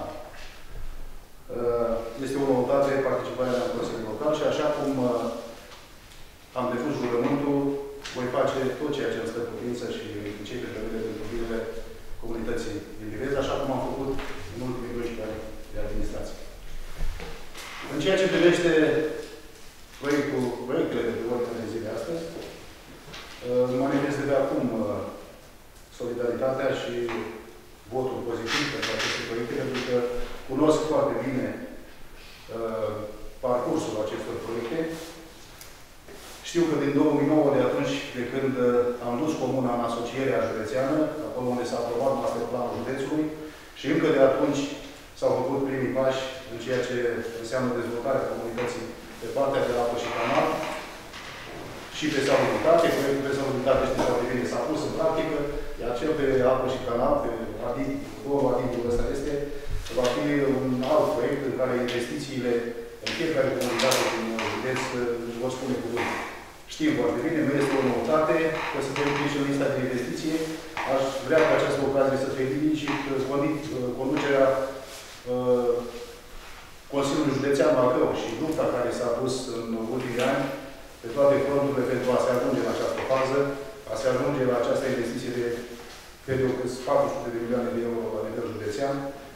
Este o noutate participarea la Consiliul Local și așa cum am depus jurământul, voi face tot ceea ce îmi stă în putință și cei pe termenele pentru binele comunității din Livrez, așa cum am făcut în ultimii 12 ani de administrație. În ceea ce privește proiectele de ordine de zi de astăzi, manifest de acum solidaritatea și votul pozitiv pentru aceste proiecte, pentru că cunosc foarte bine parcursul acestor proiecte. Știu că din 2009, de atunci, de când am dus comuna în asocierea județeană, acolo unde s-a aprobat masterplanul județului, și încă de atunci s-au făcut primii pași în ceea ce înseamnă dezvoltarea comunității pe partea de apă și canal și pe salubritate. Proiectul de salubritate, știți foarte bine, s-a pus în practică, iar cel pe apă și canal, pe adibul ăsta este, va fi un alt proiect în care investițiile în fiecare comunitate din județ vor spune cuvânt. Știm foarte bine, nu este o noutate, că suntem și în lista de investiție. Aș vrea cu această ocazie să felicit conducerea Consiliul Județean Bacău și lupta care s-a dus în ultimii ani pe toate fronturile pentru a se ajunge în această fază, a se ajunge la această investiție de, cred eu, 400 de milioane de euro la nivel județean.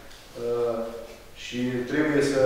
Și trebuie să,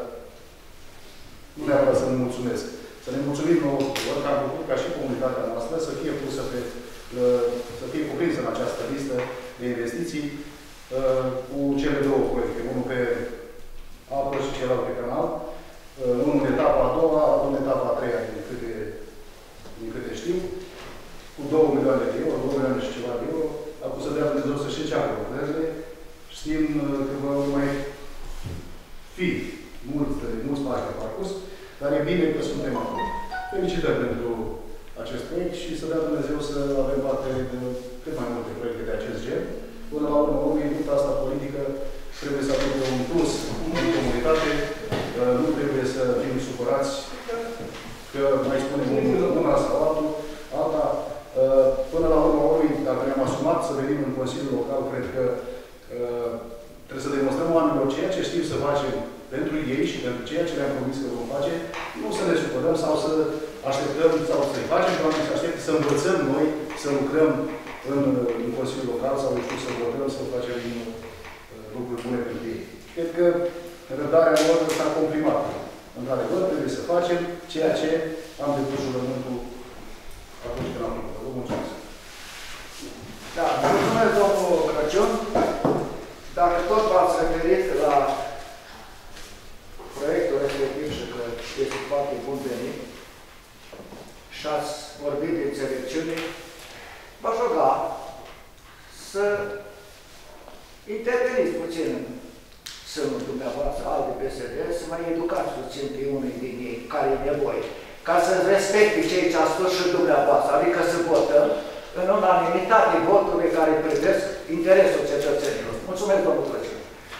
nu neapărat să ne mulțumesc, să ne mulțumim nouă tuturor, că am făcut ca și comunitatea noastră să fie pusă pe, să fie cuprinsă în această listă de investiții cu cele două proiecte, unul pe apă și celălalt pe canal, unul în etapa a doua, altul în etapa a treia, din câte știu, cu 2 milioane de euro, 2 milioane și ceva de euro. Acum să dea Dumnezeu să și înceapă lucrările. Știm că vor mai fi mulți pași de parcurs, dar e bine că suntem acolo. Felicitări pentru acest proiect și să dea Dumnezeu să avem parte de cât mai multe proiecte de acest gen. Până la urmă, lupta asta politică trebuie să aducă un plus în comunitate. Nu trebuie să fim supărați că mai spunem una sau alta. Până la urmă, dacă ne-am asumat să venim în Consiliul Local, cred că trebuie să demonstrăm oamenilor ceea ce știm să facem pentru ei și pentru ceea ce le-am promis că vom face, nu să ne supărăm sau să așteptăm sau să-i facem că oamenii să aștepte să învățăm noi să lucrăm în Consiliul Local sau să votăm, să facem lucruri bune pentru ei. Cred că răbdarea lor s-a comprimat. Într-adevăr, trebuie să facem ceea ce am depus jurământul atunci când am făcut. Vă mulțumesc. Da, mulțumesc, domnul Crăciun. Dacă tot v-ați referit la proiectul respectiv și că este foarte bun venit și ați vorbit de înțelepciune, v-aș ruga să interveniți puțin în sânul dumneavoastră, al de PSD, să mai educați puțin pe unul din ei care e nevoie, ca să respecte cei ce a spus și dumneavoastră, adică să votăm în unanimitate voturile care privesc interesul cetățenilor. Mulțumesc, domnul Crăciun.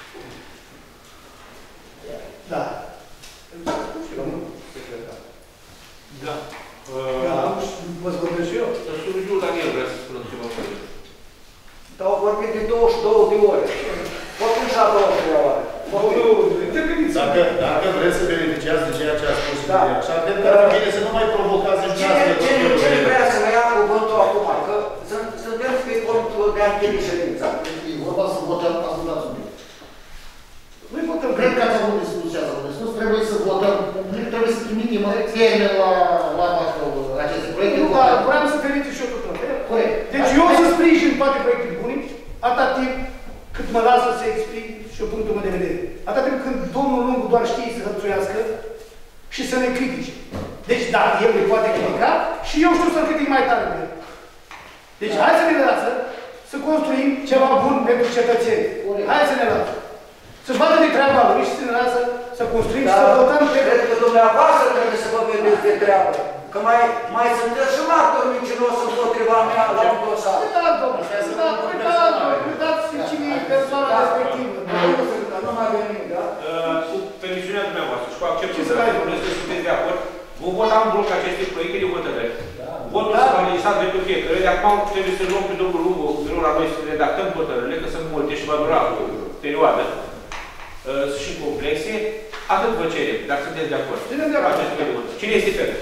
Da. Da. Vă vorbesc și eu. Surgiul Daniel vrea să spună ceva. Dar au vorbit de 22 de ore. Oricum și a 23 ore. Dacă vreți să beneficiați de ceea ce a spus așa, cred că ar fi bine să nu mai provocați în Cine vrea să mai ia cuvântul acum? Că suntem pe contul de a închide ședința. E vorba să votăm, ascultați un pic. Noi votăm. Cred că ați avut discuția asta. Trebuie să votăm, trebuie să trimitem termen la aceste proiecte. Nu, dar vreau să felicit și eu tot. Corect. Deci eu să sprijin toate proiectele bune, atât timp cât mă lasă să explic și eu punctul meu de vedere. Atât timp când domnul Lungu doar știe să hățuiască și să ne critice. Deci da, el îi poate critica și eu știu să-l critic mai tare de el. Deci hai să ne lasă să construim ceva bun pentru cetățeni. Hai să ne lasă. Să-și vadă de treaba lui și să ne lasă să construim și să votăm pe... Cred că dumneavoastră trebuie să vă vedeți de treabă. Că mai sunteți și martori mincinoși împotriva mea la un dosar. Uitați, domnule, uitați cine e persoana respectivă. Nu mai venim, da? Cu permisiunea dumneavoastră și cu acceptarea dumneavoastră, sunteți de acord, vom vota în bloc aceste proiecte de hotărâri. Votul s-a realizat pentru fiecare. De acum trebuie să luăm pe domnul Lungu, la noi să redactăm hotărârile, că sunt multe și va dura o perioadă și complexe. Atât vă cerem, dacă sunteți de acord. Cine este pentru?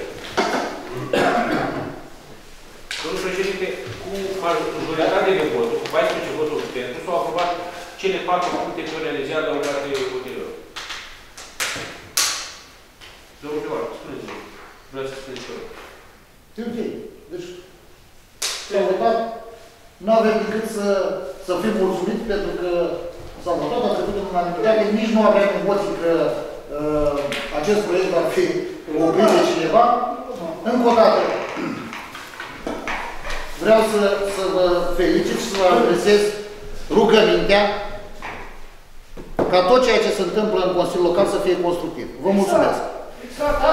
Domnul președinte, cu majoritate de voturi, cu 14 voturi pentru, s-au aprobat cele 4 puncte pe realizate adăugate ulterior. Domnul Primar, spuneți-vă. Vreau să spuneți vă. E ok. Deci, s-a votat, nu avem decât să fim mulțumiți pentru că s-a votat, a trecut în unanimitate, nici nu avem emoții că acest proiect va fi oprit de cineva. Încă o dată, vreau să vă felicit și să vă adresez rugămintea ca tot ceea ce se întâmplă în Consiliul Local să fie constructiv. Vă mulțumesc! Exact,